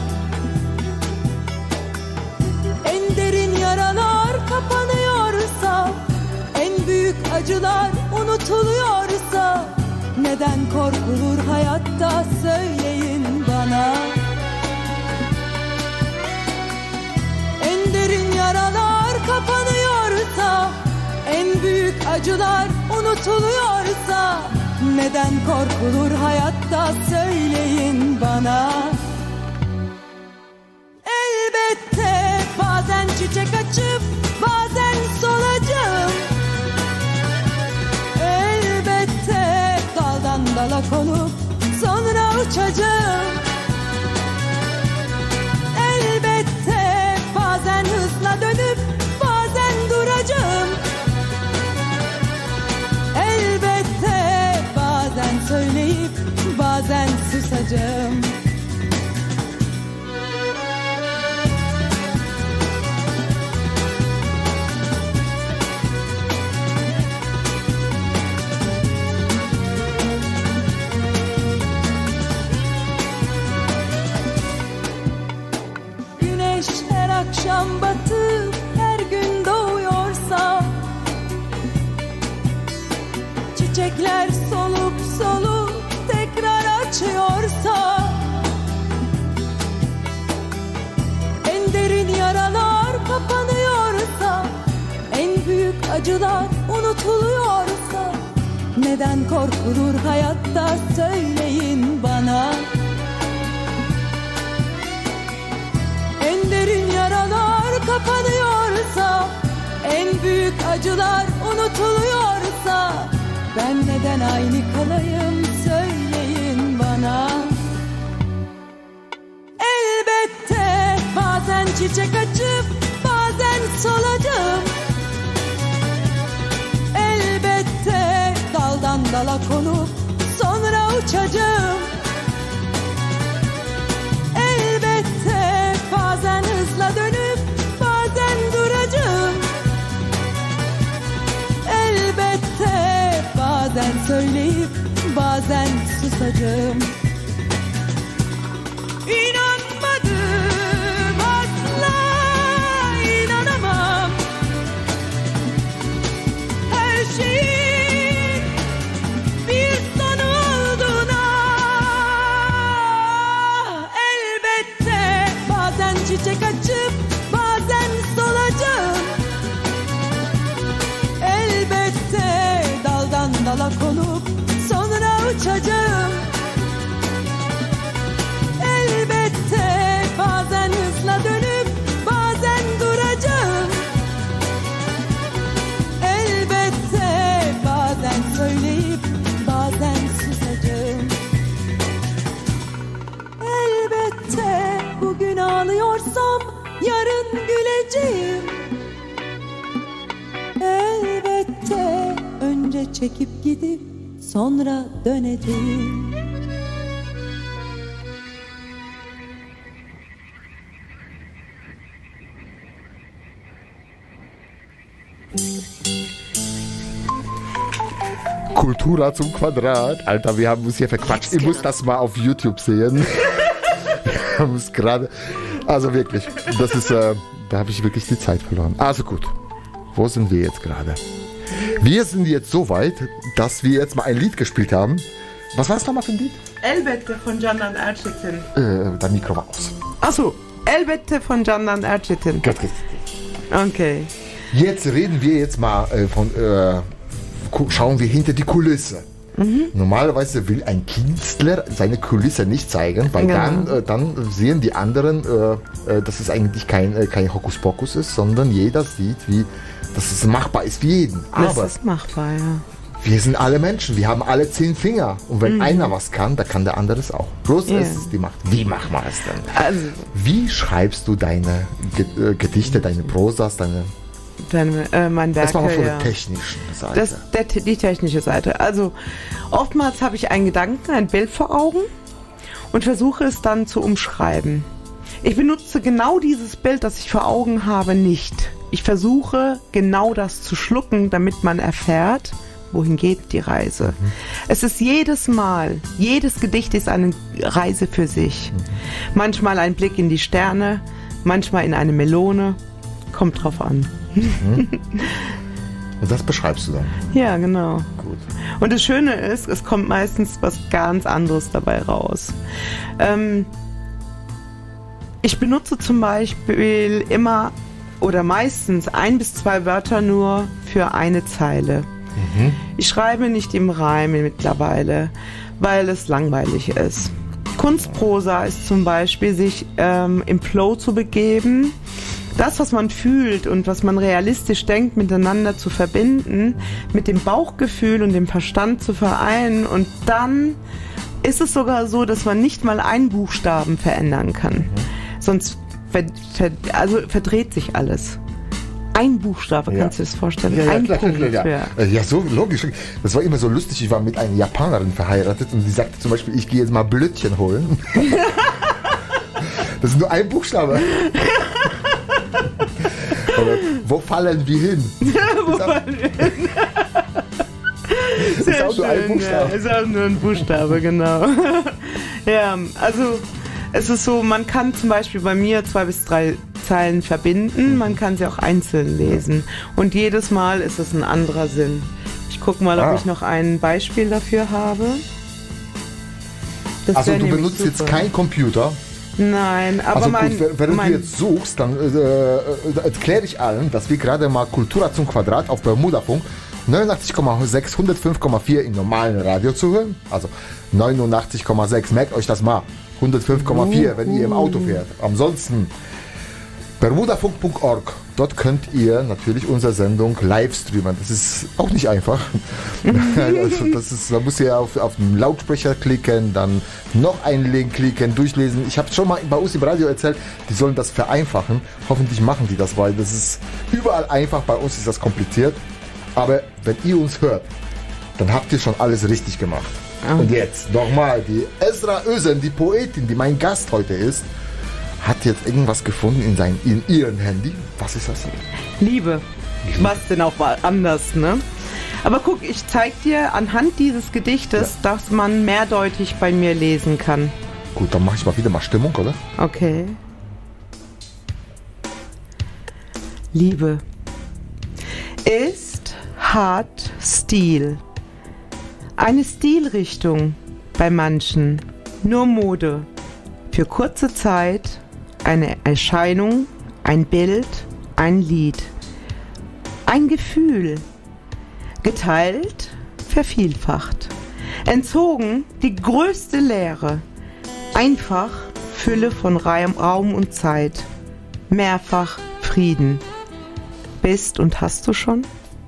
en derin yaralar kapanıyorsa, en büyük acılar unutuluyorsa, neden korkulur hayatta söyleyin bana. En derin yaralar kapanıyorsa, en büyük acılar unutuluyorsa, neden korkulur hayatta söyleyin bana. Elbette bazen çiçek açıp bazen solacağım. Elbette daldan dala konup sonra uçacağım. Elbette bazen hızla dönüp bazen duracağım. Elbette bazen söyleyip bazen susacağım. Güneş her akşam batıp her gün doğuyorsa, çiçekler solup solup tekrar açıyorsa, en derin yaralar kapanıyorsa, en büyük acılar unutuluyorsa, neden korkulur hayatta söyleyin bana. En derin yaralar kapanıyorsa, en büyük acılar unutuluyorsa, ben neden aynı kalayım söyleyin bana. Elbette bazen çiçek açıp bazen solacağım. Elbette daldan dala konup sonra uçacağım. Elbette bazen hızla dönüp bazen duracağım. Elbette bazen söyleyip bazen susacağım. İnanmadım, asla inanamam. Her şeyin bir sonu olduğuna. Elbette bazen çiçek açıp bazen solacağım. Elbette daldan dala konup sonra uçacağım. Elbette bazen hızla dönüp bazen duracağım. Elbette bazen söyleyip bazen susacağım. Elbette bugün ağlıyorsam yarın güleceğim. Elbette önce çekip gidip sonra döneceğim. Kultura zum Quadrat. Alter, wir haben uns hier verquatscht. Ihr müsst das mal auf YouTube sehen. Wir haben uns gerade... Also wirklich, das ist... da habe ich wirklich die Zeit verloren. Also gut, wo sind wir jetzt gerade? Wir sind jetzt so weit, dass wir jetzt mal ein Lied gespielt haben. Was war es nochmal für ein Lied? Elbette von Candan Erçetin. Dein Mikro war aus. Achso, Elbette von Candan Erçetin. Okay. Jetzt reden wir jetzt mal schauen wir hinter die Kulisse. Normalerweise will ein Künstler seine Kulisse nicht zeigen, weil dann sehen die anderen, dass es eigentlich kein Hokuspokus ist, sondern jeder sieht, dass es machbar ist für jeden. Aber das ist machbar, ja. Wir sind alle Menschen, wir haben alle 10 Finger. Und wenn einer was kann, dann kann der andere es auch. Bloß ist es die Macht. Wie machen wir es denn? Also, wie schreibst du deine Gedichte, deine Prosas, mein Werk, das war mal von der technischen Seite. Die technische Seite. Also oftmals habe ich einen Gedanken, ein Bild vor Augen und versuche es dann zu umschreiben. Ich benutze genau dieses Bild, das ich vor Augen habe, nicht. Ich versuche genau das zu schlucken, damit man erfährt, wohin geht die Reise. Es ist jedes Gedicht ist eine Reise für sich. Manchmal ein Blick in die Sterne, manchmal in eine Melone. Kommt drauf an. Und das beschreibst du dann? Ja, genau. Gut. Und das Schöne ist, es kommt meistens was ganz anderes dabei raus. Ich benutze zum Beispiel immer oder meistens 1 bis 2 Wörter nur für eine Zeile. Ich schreibe nicht im Reim mittlerweile, weil es langweilig ist. Kunstprosa ist zum Beispiel, sich im Flow zu begeben, das, was man fühlt und was man realistisch denkt, miteinander zu verbinden, mit dem Bauchgefühl und dem Verstand zu vereinen. Und dann ist es sogar so, dass man nicht mal einen Buchstaben verändern kann. Sonst verdreht sich alles. Ein Buchstabe, kannst du dir das vorstellen? Ja, ein klar, Punkt. Ja, so logisch. Das war immer so lustig. Ich war mit einer Japanerin verheiratet und die sagte zum Beispiel, ich gehe jetzt mal Blödchen holen. Das ist nur ein Buchstabe. Aber wo fallen wir hin? Ist auch nur ein Buchstabe. Ja, ist auch nur ein Buchstabe, genau. Ja, also es ist so, man kann zum Beispiel bei mir 2 bis 3 Zeilen verbinden, man kann sie auch einzeln lesen und jedes Mal ist es ein anderer Sinn. Ich gucke mal, ob ich noch ein Beispiel dafür habe. Das also du benutzt super. Jetzt kein Computer? Nein, aber also gut, wenn du jetzt suchst, dann erkläre ich allen, dass wir gerade mal Kultura zum Quadrat auf Bermudafunk 89,6, 105,4 im normalen Radio zuhören. Also 89,6, merkt euch das mal. 105,4, wenn ihr im Auto fährt. Ansonsten bermudafunk.org. Dort könnt ihr natürlich unsere Sendung live streamen. Das ist auch nicht einfach. Also man muss ja auf den Lautsprecher klicken, dann noch einen Link klicken, durchlesen. Ich habe schon mal bei uns im Radio erzählt, die sollen das vereinfachen. Hoffentlich machen die das, weil das ist überall einfach. Bei uns ist das kompliziert. Aber wenn ihr uns hört, dann habt ihr schon alles richtig gemacht. Und jetzt nochmal, die Esra Özen, die Poetin, die mein Gast heute ist, hat jetzt irgendwas gefunden in ihrem Handy. Was ist das? Liebe. Was denn auch mal anders, ne? Aber guck, ich zeig dir anhand dieses Gedichtes, dass man mehrdeutig bei mir lesen kann. Gut, dann mache ich mal wieder mal Stimmung, oder? Okay. Liebe ist hat Stil. Eine Stilrichtung bei manchen, nur Mode. Für kurze Zeit eine Erscheinung, ein Bild, ein Lied. Ein Gefühl, geteilt, vervielfacht. Entzogen die größte Leere. Einfach Fülle von Raum und Zeit. Mehrfach Frieden. Bist und hast du schon?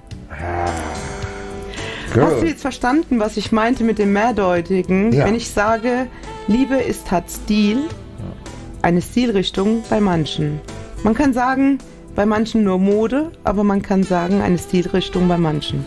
Hast du jetzt verstanden, was ich meinte mit dem Mehrdeutigen? Ja. Wenn ich sage, Liebe hat Stil, eine Stilrichtung bei manchen. Man kann sagen, bei manchen nur Mode, aber man kann sagen, eine Stilrichtung bei manchen.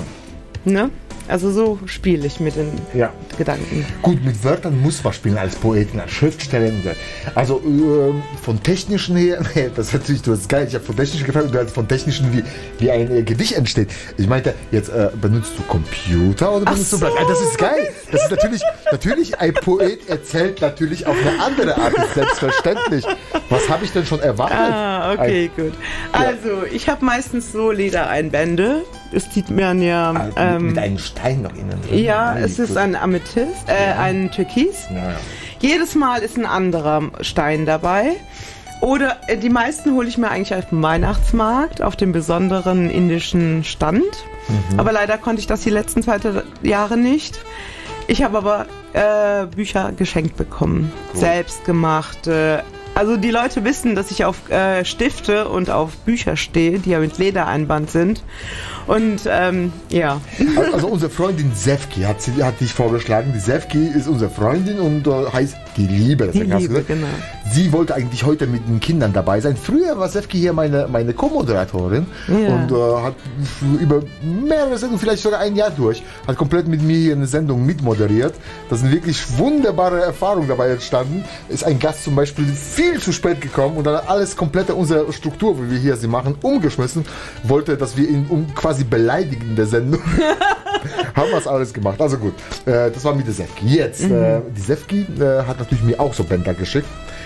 Ne? Also so spiele ich mit den Gedanken. Gut, mit Wörtern muss man spielen als Poetin, als Schriftstellerin. Also von technischen her, das ist natürlich, du hast geil, ich habe von technischen gefragt und du hast von technischen, wie ein Gedicht entsteht. Ich meinte, jetzt benutzt du Computer oder benutzt du Blatt? Das ist geil. Das ist natürlich ein Poet erzählt natürlich auf eine andere Art, ist selbstverständlich. Was habe ich denn schon erwartet? Ah, okay, gut. Also, ich habe meistens so Ledereinbände. Es sieht man ja... mit einem Stein noch innen drin. Ja, es ist ein Amethyst, ein Türkis. Ja. Jedes Mal ist ein anderer Stein dabei. Oder die meisten hole ich mir eigentlich auf dem Weihnachtsmarkt, auf dem besonderen indischen Stand. Aber leider konnte ich das die letzten 2 Jahre nicht. Ich habe aber Bücher geschenkt bekommen, selbst gemacht. Also die Leute wissen, dass ich auf Stifte und auf Bücher stehe, die ja mit Ledereinband sind. Und ja. Also unsere Freundin Sefki hat dich vorgeschlagen. Die Sefki ist unsere Freundin und heißt die Liebe. Die Liebe, genau. Sie wollte eigentlich heute mit den Kindern dabei sein. Früher war Sefki hier meine Co-Moderatorin und hat über mehrere Sendungen, vielleicht sogar ein Jahr durch, hat komplett mit mir hier eine Sendung mitmoderiert. Da sind wirklich wunderbare Erfahrungen dabei entstanden. Ist ein Gast zum Beispiel viel zu spät gekommen und dann hat alles komplett unsere Struktur, wie wir hier sie machen, umgeschmissen. Wollte, dass wir ihn quasi beleidigen in der Sendung. Haben wir es alles gemacht. Also gut, das war mit der Sefki. Jetzt, die Sefki hat natürlich mir auch so Bänder geschickt.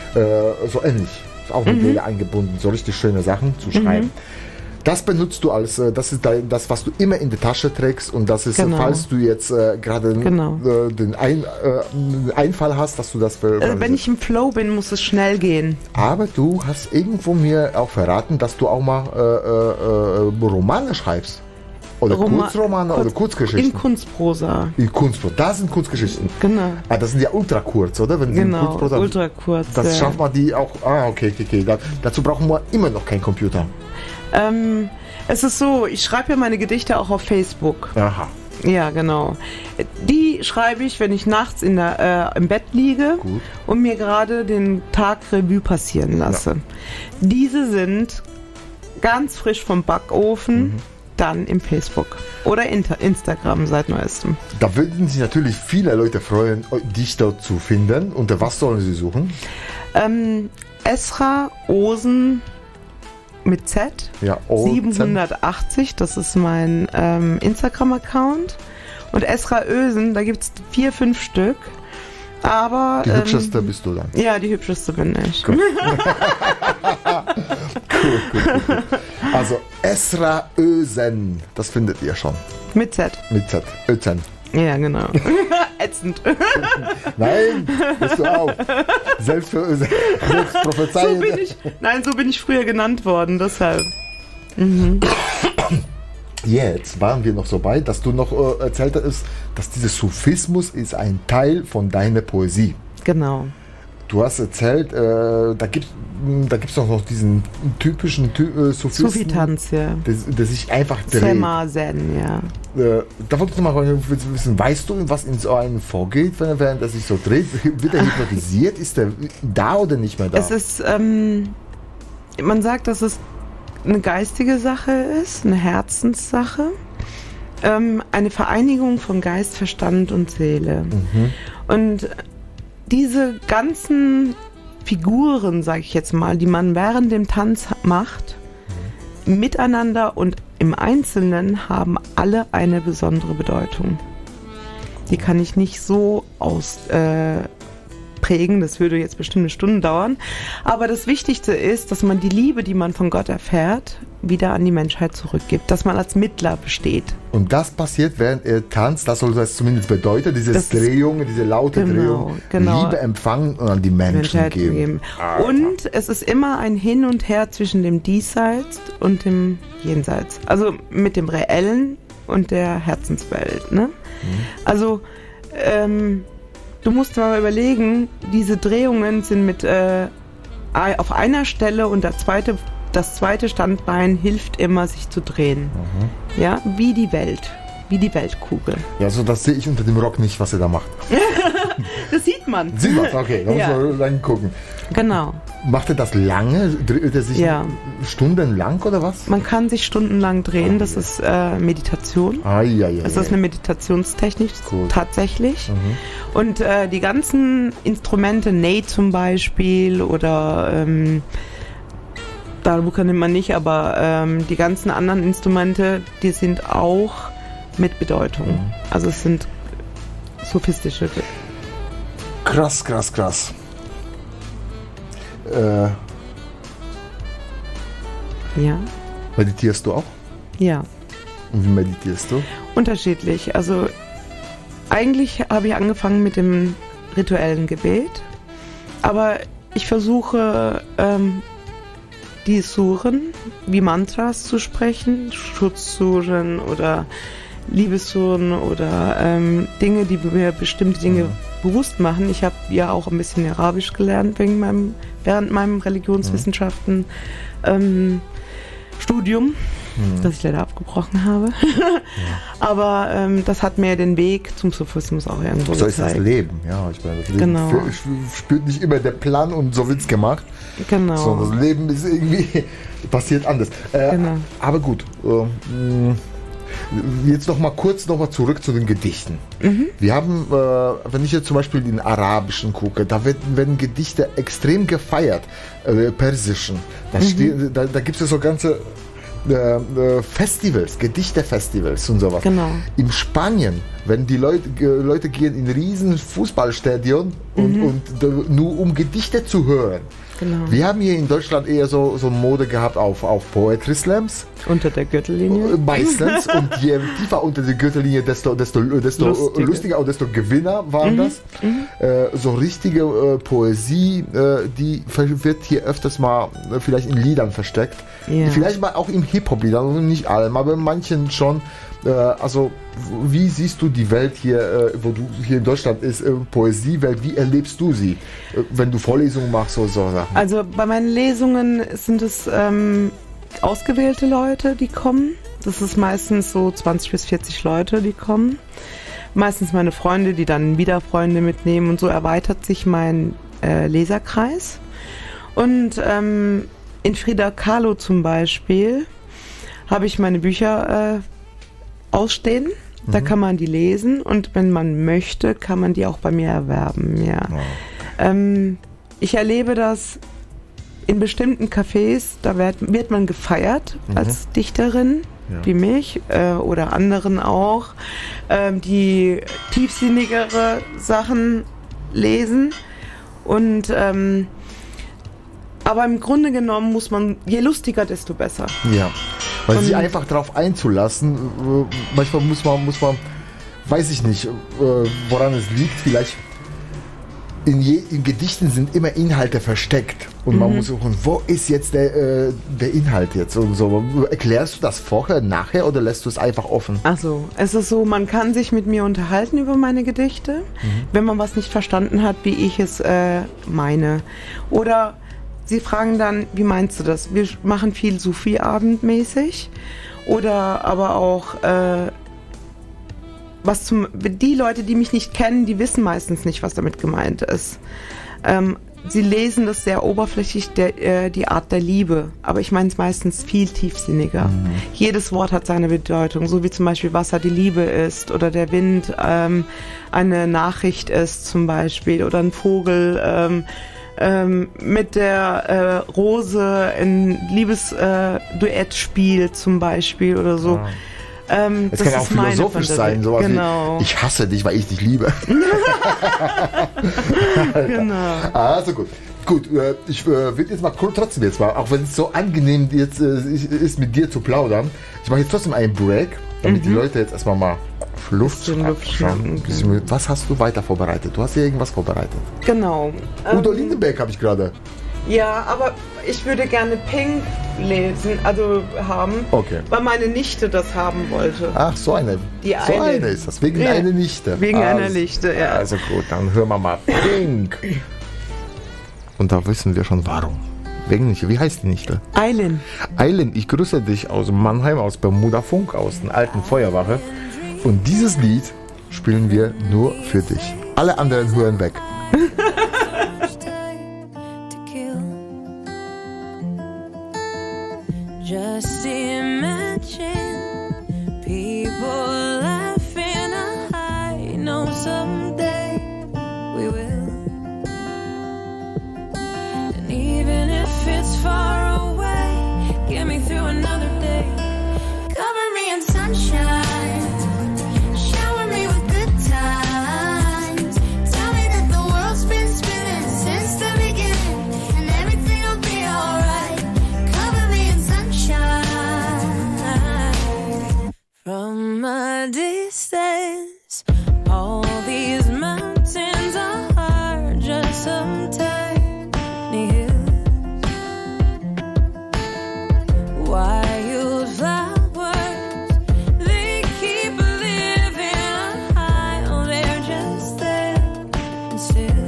So ähnlich. Auch mit Leder eingebunden. So richtig schöne Sachen zu schreiben. Das benutzt du als, das ist das, was du immer in der Tasche trägst und das ist, falls du jetzt gerade den Einfall hast, dass du das wenn ich im Flow bin, muss es schnell gehen. Aber du hast irgendwo mir auch verraten, dass du auch mal Romane schreibst. Oder Kurzromane oder Kurzgeschichten. In Kunstprosa. In Kunstprosa. Das sind Kurzgeschichten. Genau. Ah, das sind ja ultra kurz, oder? Wenn genau, Kunstprosa, ultra kurz. Das schafft man die auch. Ah, okay. Dazu brauchen wir immer noch keinen Computer. Es ist so, ich schreibe ja meine Gedichte auch auf Facebook. Aha. Ja, genau. Die schreibe ich, wenn ich nachts im Bett liege und mir gerade den Tag Revue passieren lasse. Ja. Diese sind ganz frisch vom Backofen. Dann im Facebook oder Instagram seit neuestem. Da würden sich natürlich viele Leute freuen, dich dort zu finden. Unter was sollen sie suchen? Esra Osen mit Z. Ja, 780, das ist mein Instagram-Account. Und Esra Ösen, da gibt es 4, 5 Stück. Aber die hübscheste bist du dann. Ja, die hübscheste bin ich. Cool. Cool. Also Esra Özen, das findet ihr schon. Mit Z. Mit Z. Özen. Ja, genau. Ätzend. Nein, bist du auch. Selbst prophezeien. So bin ich früher genannt worden, deshalb. Jetzt waren wir noch so weit, dass du noch erzählt hast, dass dieser Sufismus ist ein Teil von deiner Poesie. Genau. Du hast erzählt, da gibt's noch diesen typischen Sufisten. Sufi-Tanz, ja. Der sich einfach dreht. Semazen, ja. Da wollte ich noch mal wissen, weißt du, was in so einem vorgeht, während er sich so dreht? Wird er hypnotisiert? Ist er da oder nicht mehr da? Es ist, man sagt, dass es eine geistige Sache ist, eine Herzenssache, eine Vereinigung von Geist, Verstand und Seele. Und diese ganzen Figuren, sage ich jetzt mal, die man während dem Tanz macht, miteinander und im Einzelnen haben alle eine besondere Bedeutung. Die kann ich nicht so ausprägen, das würde jetzt bestimmt eine Stunde dauern. Aber das Wichtigste ist, dass man die Liebe, die man von Gott erfährt, wieder an die Menschheit zurückgibt, dass man als Mittler besteht. Und das passiert, während er tanzt, das soll das zumindest bedeuten, diese Drehung, diese laute Drehung, Liebe empfangen und an die Menschen geben. Und es ist immer ein Hin und Her zwischen dem Diesseits und dem Jenseits. Also mit dem Reellen und der Herzenswelt. Ne? Also du musst mal überlegen, diese Drehungen sind mit auf einer Stelle und das zweite Standbein hilft immer, sich zu drehen. Ja, wie die Weltkugel. Ja, so das sehe ich unter dem Rock nicht, was er da macht. Das sieht man. Sieht man, okay, da muss man dann gucken. Genau. Macht er das lange? Dreht er sich stundenlang oder was? Man kann sich stundenlang drehen, das ist Meditation. Das ist eine Meditationstechnik, tatsächlich. Und die ganzen Instrumente, Ney zum Beispiel oder Darbuka nimmt man nicht, aber die ganzen anderen Instrumente, die sind auch mit Bedeutung. Also es sind sophistische. Krass. Ja. Meditierst du auch? Ja. Und wie meditierst du? Unterschiedlich. Also eigentlich habe ich angefangen mit dem rituellen Gebet, aber ich versuche die Suren wie Mantras zu sprechen, Schutzsuren oder Liebessuren oder Dinge, die mir bestimmte Dinge bewusst machen. Ich habe ja auch ein bisschen Arabisch gelernt während meinem Religionswissenschaften Studium, das ich leider abgebrochen habe. Aber das hat mir den Weg zum Sufismus auch irgendwo gezeigt. So ist das Leben, ja. Ich meine, das Leben spürt nicht immer der Plan und so wird's gemacht. Genau. Sondern das Leben ist irgendwie passiert anders. Aber gut. Jetzt noch mal zurück zu den Gedichten. Wir haben, wenn ich jetzt zum Beispiel den Arabischen gucke, da werden Gedichte extrem gefeiert, Persischen. Da gibt es ja so ganze Festivals, Gedichtefestivals und sowas. Genau. In Spanien, wenn die Leute gehen in riesen Fußballstadion und nur um Gedichte zu hören. Genau. Wir haben hier in Deutschland eher so Mode gehabt auf Poetry Slams. Unter der Gürtellinie? Meistens. Und je tiefer unter der Gürtellinie, desto lustiger und desto Gewinner waren das. So richtige Poesie, die wird hier öfters mal vielleicht in Liedern versteckt. Ja. Vielleicht mal auch in Hip-Hop-Liedern, nicht allen, aber in manchen schon. Also, wie siehst du die Welt hier, wo du hier in Deutschland ist, Poesiewelt, wie erlebst du sie, wenn du Vorlesungen machst, so Sachen? Also, bei meinen Lesungen sind es ausgewählte Leute, die kommen. Das ist meistens so 20 bis 40 Leute, die kommen. Meistens meine Freunde, die dann wieder Freunde mitnehmen und so erweitert sich mein Leserkreis. Und in Frida Kahlo zum Beispiel habe ich meine Bücher ausstehen. Da kann man die lesen und wenn man möchte, kann man die auch bei mir erwerben. Ja. Ich erlebe das in bestimmten Cafés, da wird man gefeiert als Dichterin, wie mich oder anderen auch, die tiefsinnigere Sachen lesen. Und aber im Grunde genommen muss man, je lustiger, desto besser. Ja, weil sich einfach darauf einzulassen, manchmal muss man, weiß ich nicht, woran es liegt, vielleicht in Gedichten sind immer Inhalte versteckt und man muss suchen, wo ist jetzt der Inhalt jetzt und so. Erklärst du das vorher, nachher oder lässt du es einfach offen? Also, es ist so, man kann sich mit mir unterhalten über meine Gedichte, wenn man was nicht verstanden hat, wie ich es meine. Oder sie fragen dann, wie meinst du das? Wir machen viel Sufi-Abend-mäßig oder aber auch die Leute, die mich nicht kennen, die wissen meistens nicht, was damit gemeint ist. Sie lesen das sehr oberflächlich, die Art der Liebe, aber ich meine es meistens viel tiefsinniger. Jedes Wort hat seine Bedeutung, so wie zum Beispiel Wasser die Liebe ist oder der Wind eine Nachricht ist zum Beispiel oder ein Vogel mit der Rose ein Liebesduett spielt zum Beispiel oder so. Es kann ja auch philosophisch sein, sowas wie, ich hasse dich, weil ich dich liebe. Genau. Also gut. Gut, ich würde jetzt mal trotzdem jetzt mal, auch wenn es so angenehm jetzt ist, mit dir zu plaudern, ich mache jetzt trotzdem einen Break, damit die Leute jetzt erstmal mal Luft schnappen. Was hast du weiter vorbereitet? Du hast hier irgendwas vorbereitet. Genau. Udo Lindenberg habe ich gerade. Ja, aber ich würde gerne Pink lesen, also haben, weil meine Nichte das haben wollte. Ach, so eine. So eine ist das, wegen einer Nichte. Wegen einer Nichte, ja. Also gut, dann hören wir mal Pink. Und da wissen wir schon warum. Wegen Nichte. Wie heißt die Nichte? Eileen. Eileen, ich grüße dich aus Mannheim, aus Bermuda Funk, aus der alten Feuerwache. Und dieses Lied spielen wir nur für dich. Alle anderen hören weg. Just imagine people laughing. I know someday we will. And even if it's far away, get me through another day. Cover me in sunshine, shower me with good times. Tell me that the world's been spinning since the beginning, and everything will be alright. Cover me in sunshine. From a distance, all these mountains are just some tiny hills. Wildflowers, they keep living high. Oh, they're just there and still.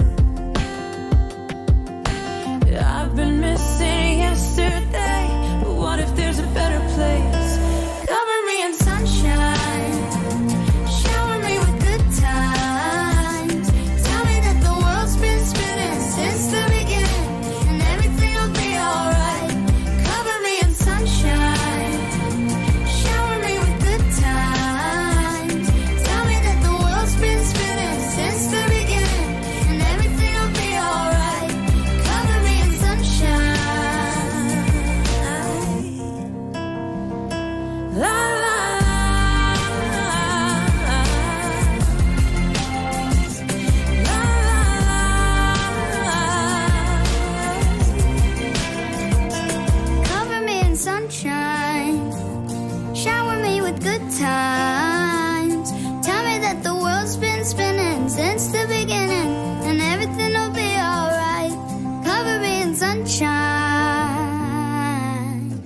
I've been missing yesterday, but what if there's a better place? Cover me in sunshine, shower me with good times. Tell me that the world's been spinning since the beginning, and everything will be alright. Cover me in sunshine, shower me with good times. Tell me that the world's been spinning since the beginning, and everything will be alright. Cover me in sunshine. La la Cover me in sunshine, shower me with good times. Tell me that the world's been spinning since the beginning, and everything will be alright. Cover me in sunshine.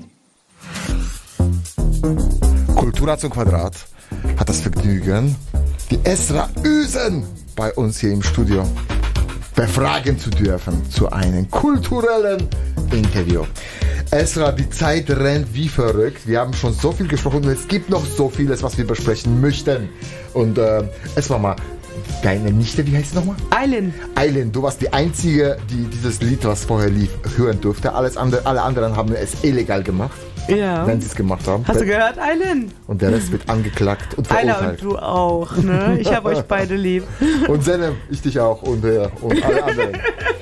Kultura zum Quadrat hat das Vergnügen, die Esra Üsen bei uns hier im Studio befragen zu dürfen zu einem kulturellen Interview. Esra, die Zeit rennt wie verrückt. Wir haben schon so viel gesprochen und es gibt noch so vieles, was wir besprechen möchten. Und erstmal mal, deine Nichte, wie heißt sie nochmal? Eileen. Eileen, du warst die Einzige, die dieses Lied, was vorher lief, hören durfte. Alle anderen haben es illegal gemacht. Ja. Wenn sie es gemacht haben. Hast du gehört, Eileen? Und der Rest wird angeklagt und Ayla verurteilt. und du auch, ne? Ich habe euch beide lieb. Und Senem, ich dich auch und alle anderen.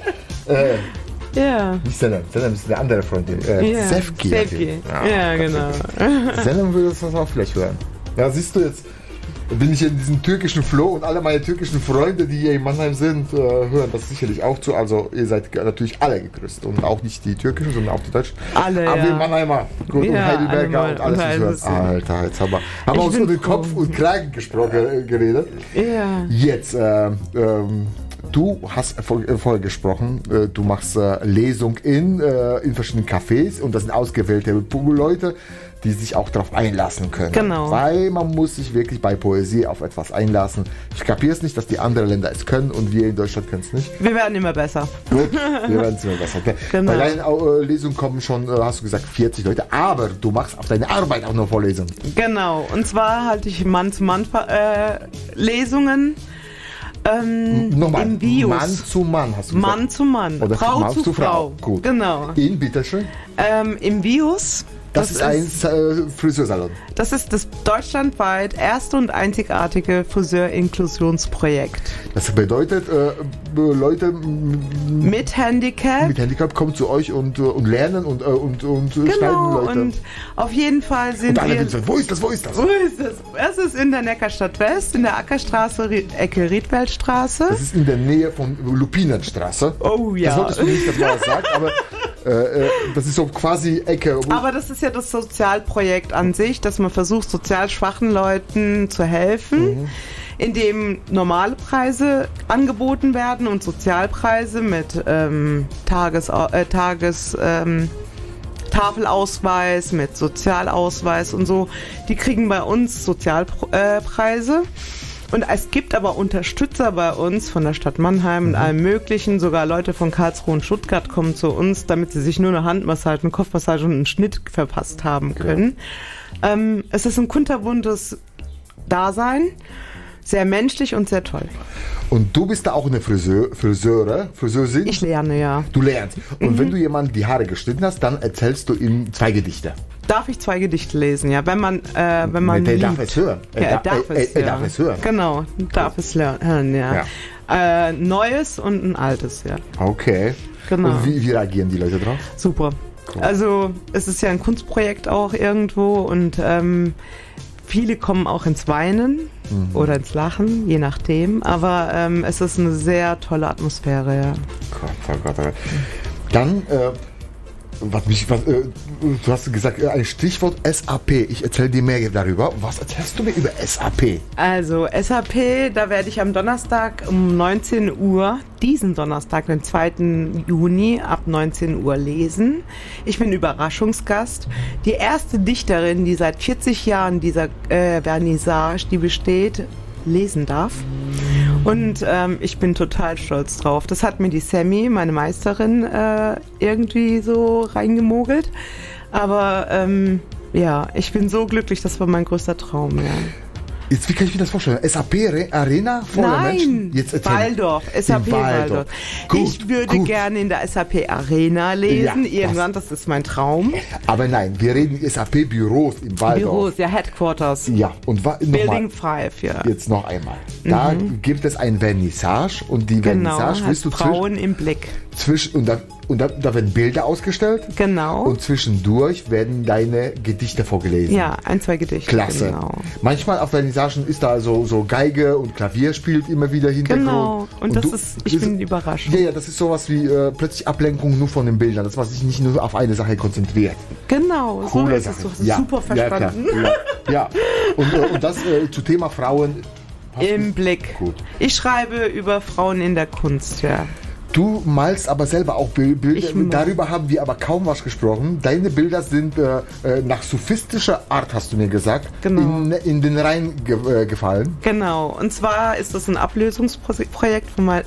Ja. Nicht Senem, Senem ist eine andere Freundin. Sefki. Ja, genau. Senem würde das auch vielleicht hören. Ja, siehst du jetzt, bin ich in diesem türkischen Flow und alle meine türkischen Freunde, die hier in Mannheim sind, hören das sicherlich auch zu. Also ihr seid natürlich alle gegrüßt und auch nicht die türkischen, sondern auch die deutschen. Alle, aber ja. wir Mannheimer gut, und Heidelberger und alles alles hören. Alter, jetzt haben wir uns um den Kopf und Kragen geredet. Ja. Jetzt, du hast vorher gesprochen, du machst Lesung in verschiedenen Cafés und das sind ausgewählte Leute, die sich auch darauf einlassen können. Genau. Weil man muss sich wirklich bei Poesie auf etwas einlassen. Ich kapiere es nicht, dass die anderen Länder es können und wir in Deutschland können es nicht. Wir werden immer besser. Gut, wir werden es immer besser. Okay. Genau. Bei deinen Lesungen kommen schon, hast du gesagt, 40 Leute, aber du machst auf deine Arbeit auch noch Vorlesungen. Genau, und zwar halte ich Mann-zu-Mann-Lesungen. Nochmal, im Vius. Mann zu Mann hast du gesagt. Mann zu Mann, oder Frau zu Frau. Gut. Genau. In, bitteschön. Im Vius Das ist ein Friseursalon. Das ist das deutschlandweit erste und einzigartige Friseur-Inklusionsprojekt. Das bedeutet, Leute Mit Handicap. kommen zu euch und lernen und schneiden Genau, Leute. und auf jeden Fall sind und alle wir... sagen, wo ist das? Wo ist das? Es ist in der Neckarstadt West, in der Ackerstraße, Ecke Riedwaldstraße. Das ist in der Nähe von Lupinenstraße. Oh ja. Das solltest du nicht, dass man das sagt, aber das ist so quasi Ecke. Aber das ist ja das Sozialprojekt an sich, dass man versucht, sozial schwachen Leuten zu helfen, indem normale Preise angeboten werden und Sozialpreise mit Tafelausweis, mit Sozialausweis und so. Die kriegen bei uns Sozialpreise. Und es gibt aber Unterstützer bei uns von der Stadt Mannheim und allem Möglichen. Sogar Leute von Karlsruhe und Stuttgart kommen zu uns, damit sie sich nur eine Handmassage, eine Kopfmassage und einen Schnitt verpasst haben können. Ja. Es ist ein kunterbuntes Dasein, sehr menschlich und sehr toll. Und du bist da auch eine Friseurin? Ich lerne, ja. Du lernst. Und wenn du jemandem die Haare geschnitten hast, dann erzählst du ihm 2 Gedichte. Darf ich 2 Gedichte lesen, ja, wenn man Der liebt. darf es hören. Er darf es hören. Genau, darf es hören, ja. Neues und ein altes, ja. Okay. Genau. Und wie reagieren die Leute drauf? Super. Cool. Also es ist ja ein Kunstprojekt auch irgendwo und viele kommen auch ins Weinen oder ins Lachen, je nachdem. Aber es ist eine sehr tolle Atmosphäre, ja. Gott. Dann, du hast gesagt, ein Stichwort SAP. Ich erzähle dir mehr darüber. Was erzählst du mir über SAP? Also SAP, da werde ich am Donnerstag um 19 Uhr, diesen Donnerstag, den 2. Juni, ab 19 Uhr lesen. Ich bin Überraschungsgast. Die erste Dichterin, die seit 40 Jahren dieser Vernissage, die besteht, lesen darf. Und ich bin total stolz drauf. Das hat mir die Sammy, meine Meisterin, irgendwie so reingemogelt. Aber ja, ich bin so glücklich, das war mein größter Traum. Ja. Jetzt, wie kann ich mir das vorstellen? SAP Arena voller Menschen? Nein, Waldorf, SAP Waldorf. Ich würde gerne in der SAP Arena lesen, irgendwann, das ist mein Traum. Aber nein, wir reden SAP Büros im Waldorf. Büros, ja, Headquarters. Ja, und Building 5, ja. Jetzt noch einmal. Da gibt es ein Vernissage und die Vernissage wirst du Frauen im Blick. Und da werden Bilder ausgestellt. Genau. Und zwischendurch werden deine Gedichte vorgelesen. Ja, 1, 2 Gedichte. Klasse. Genau. Manchmal auf Vernissagen ist da so Geige und Klavier spielt immer wieder Hintergrund. Genau. Und ich bin überrascht. Ja, das ist sowas wie plötzlich Ablenkung nur von den Bildern. Das, was sich nicht nur auf eine Sache konzentriert. Genau. Coole so ist Sache. es doch super verstanden. Ja. Und das zu Thema Frauen. Im Blick. Gut. Ich schreibe über Frauen in der Kunst, ja. Du malst aber selber auch Bilder. Darüber haben wir aber kaum was gesprochen. Deine Bilder sind nach sophistischer Art, hast du mir gesagt, in den Reihen gefallen. Genau. Und zwar ist das ein Ablösungsprojekt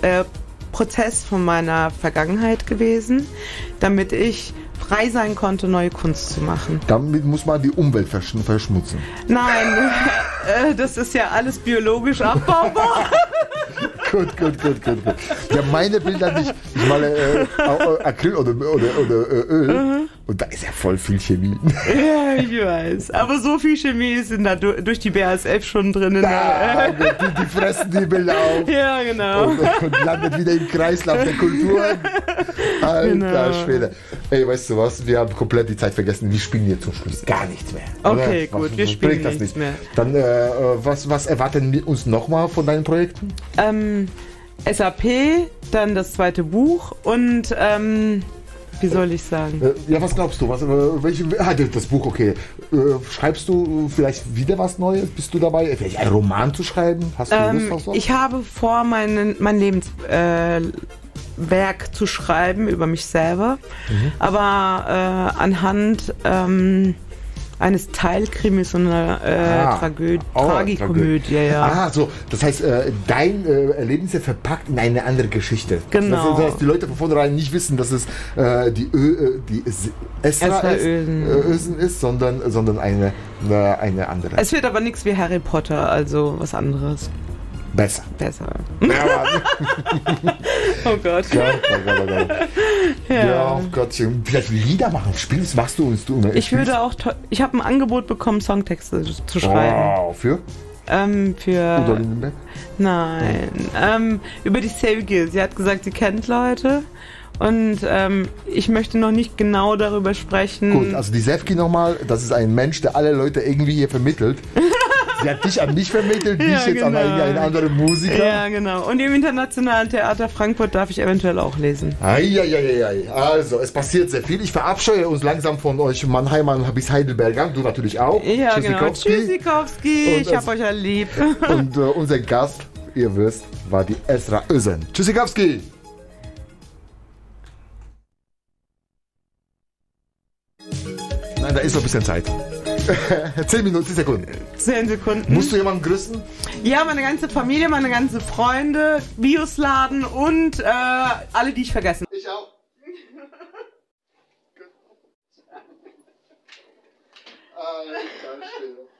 Prozess von meiner Vergangenheit gewesen, damit ich frei sein konnte, neue Kunst zu machen. Damit muss man die Umwelt verschmutzen. Nein, das ist ja alles biologisch abbaubar. Gut. Ja, meine Bilder nicht. Ich male Acryl oder Öl. Und da ist ja voll viel Chemie. Ja, ich weiß. Aber so viel Chemie ist durch die BASF schon drin. Die fressen die Bilder auf. Ja, genau. Und landet wieder im Kreislauf der Kultur. Alter Schwede. Ey, weißt du was? Wir haben komplett die Zeit vergessen. Wir spielen hier zum Schluss gar nichts mehr. Okay, gut. Wir spielen nichts mehr. Dann, was erwarten wir uns nochmal von deinen Projekten? SAP, dann das 2. Buch und wie soll ich sagen? Ja, was glaubst du? Das Buch, okay. Schreibst du vielleicht wieder was Neues? Bist du dabei? Vielleicht einen Roman zu schreiben? Hast du Lust auf so? Ich habe vor, mein Lebenswerk zu schreiben über mich selber, aber anhand eines Teilkrimis und einer Tragikomödie. Ja. So, das heißt, dein Erlebnis ist verpackt in eine andere Geschichte. Genau. Dass die Leute von vornherein nicht wissen, dass es die Esra Ösen ist, sondern eine andere. Es wird aber nichts wie Harry Potter, also was anderes. Besser. Ja, oh Gott. Ja, oh Gottchen. Vielleicht Lieder machen. Spielst, machst du uns du? Ne? Ich würde auch, ich habe ein Angebot bekommen, Songtexte zu schreiben. Wow, für? Für... Udo Lindenberg? Nein, über die Selke. Sie hat gesagt, sie kennt Leute. Und ich möchte noch nicht genau darüber sprechen. Gut, also die Sefki nochmal, das ist ein Mensch, der alle Leute irgendwie hier vermittelt. Sie hat dich an mich vermittelt, dich Ja, jetzt an einen anderen Musiker. Ja, genau. Und im Internationalen Theater Frankfurt darf ich eventuell auch lesen. Eieieiei. Also, es passiert sehr viel. Ich verabscheue uns langsam von euch Mannheimern bis Heidelberger. Du natürlich auch. Ja, genau. Tschüssikowski. Tschüssikowski. Ich hab euch ja lieb. Und unser Gast, ihr wisst, war die Esra Özen. Tschüssikowski. Nein, da ist noch ein bisschen Zeit. 10 Minuten, 10 Sekunden. 10 Sekunden. Musst du jemanden grüßen? Ja, meine ganze Familie, meine ganzen Freunde, Biosladen und alle, die ich vergessen. Ich auch. Alter, schön.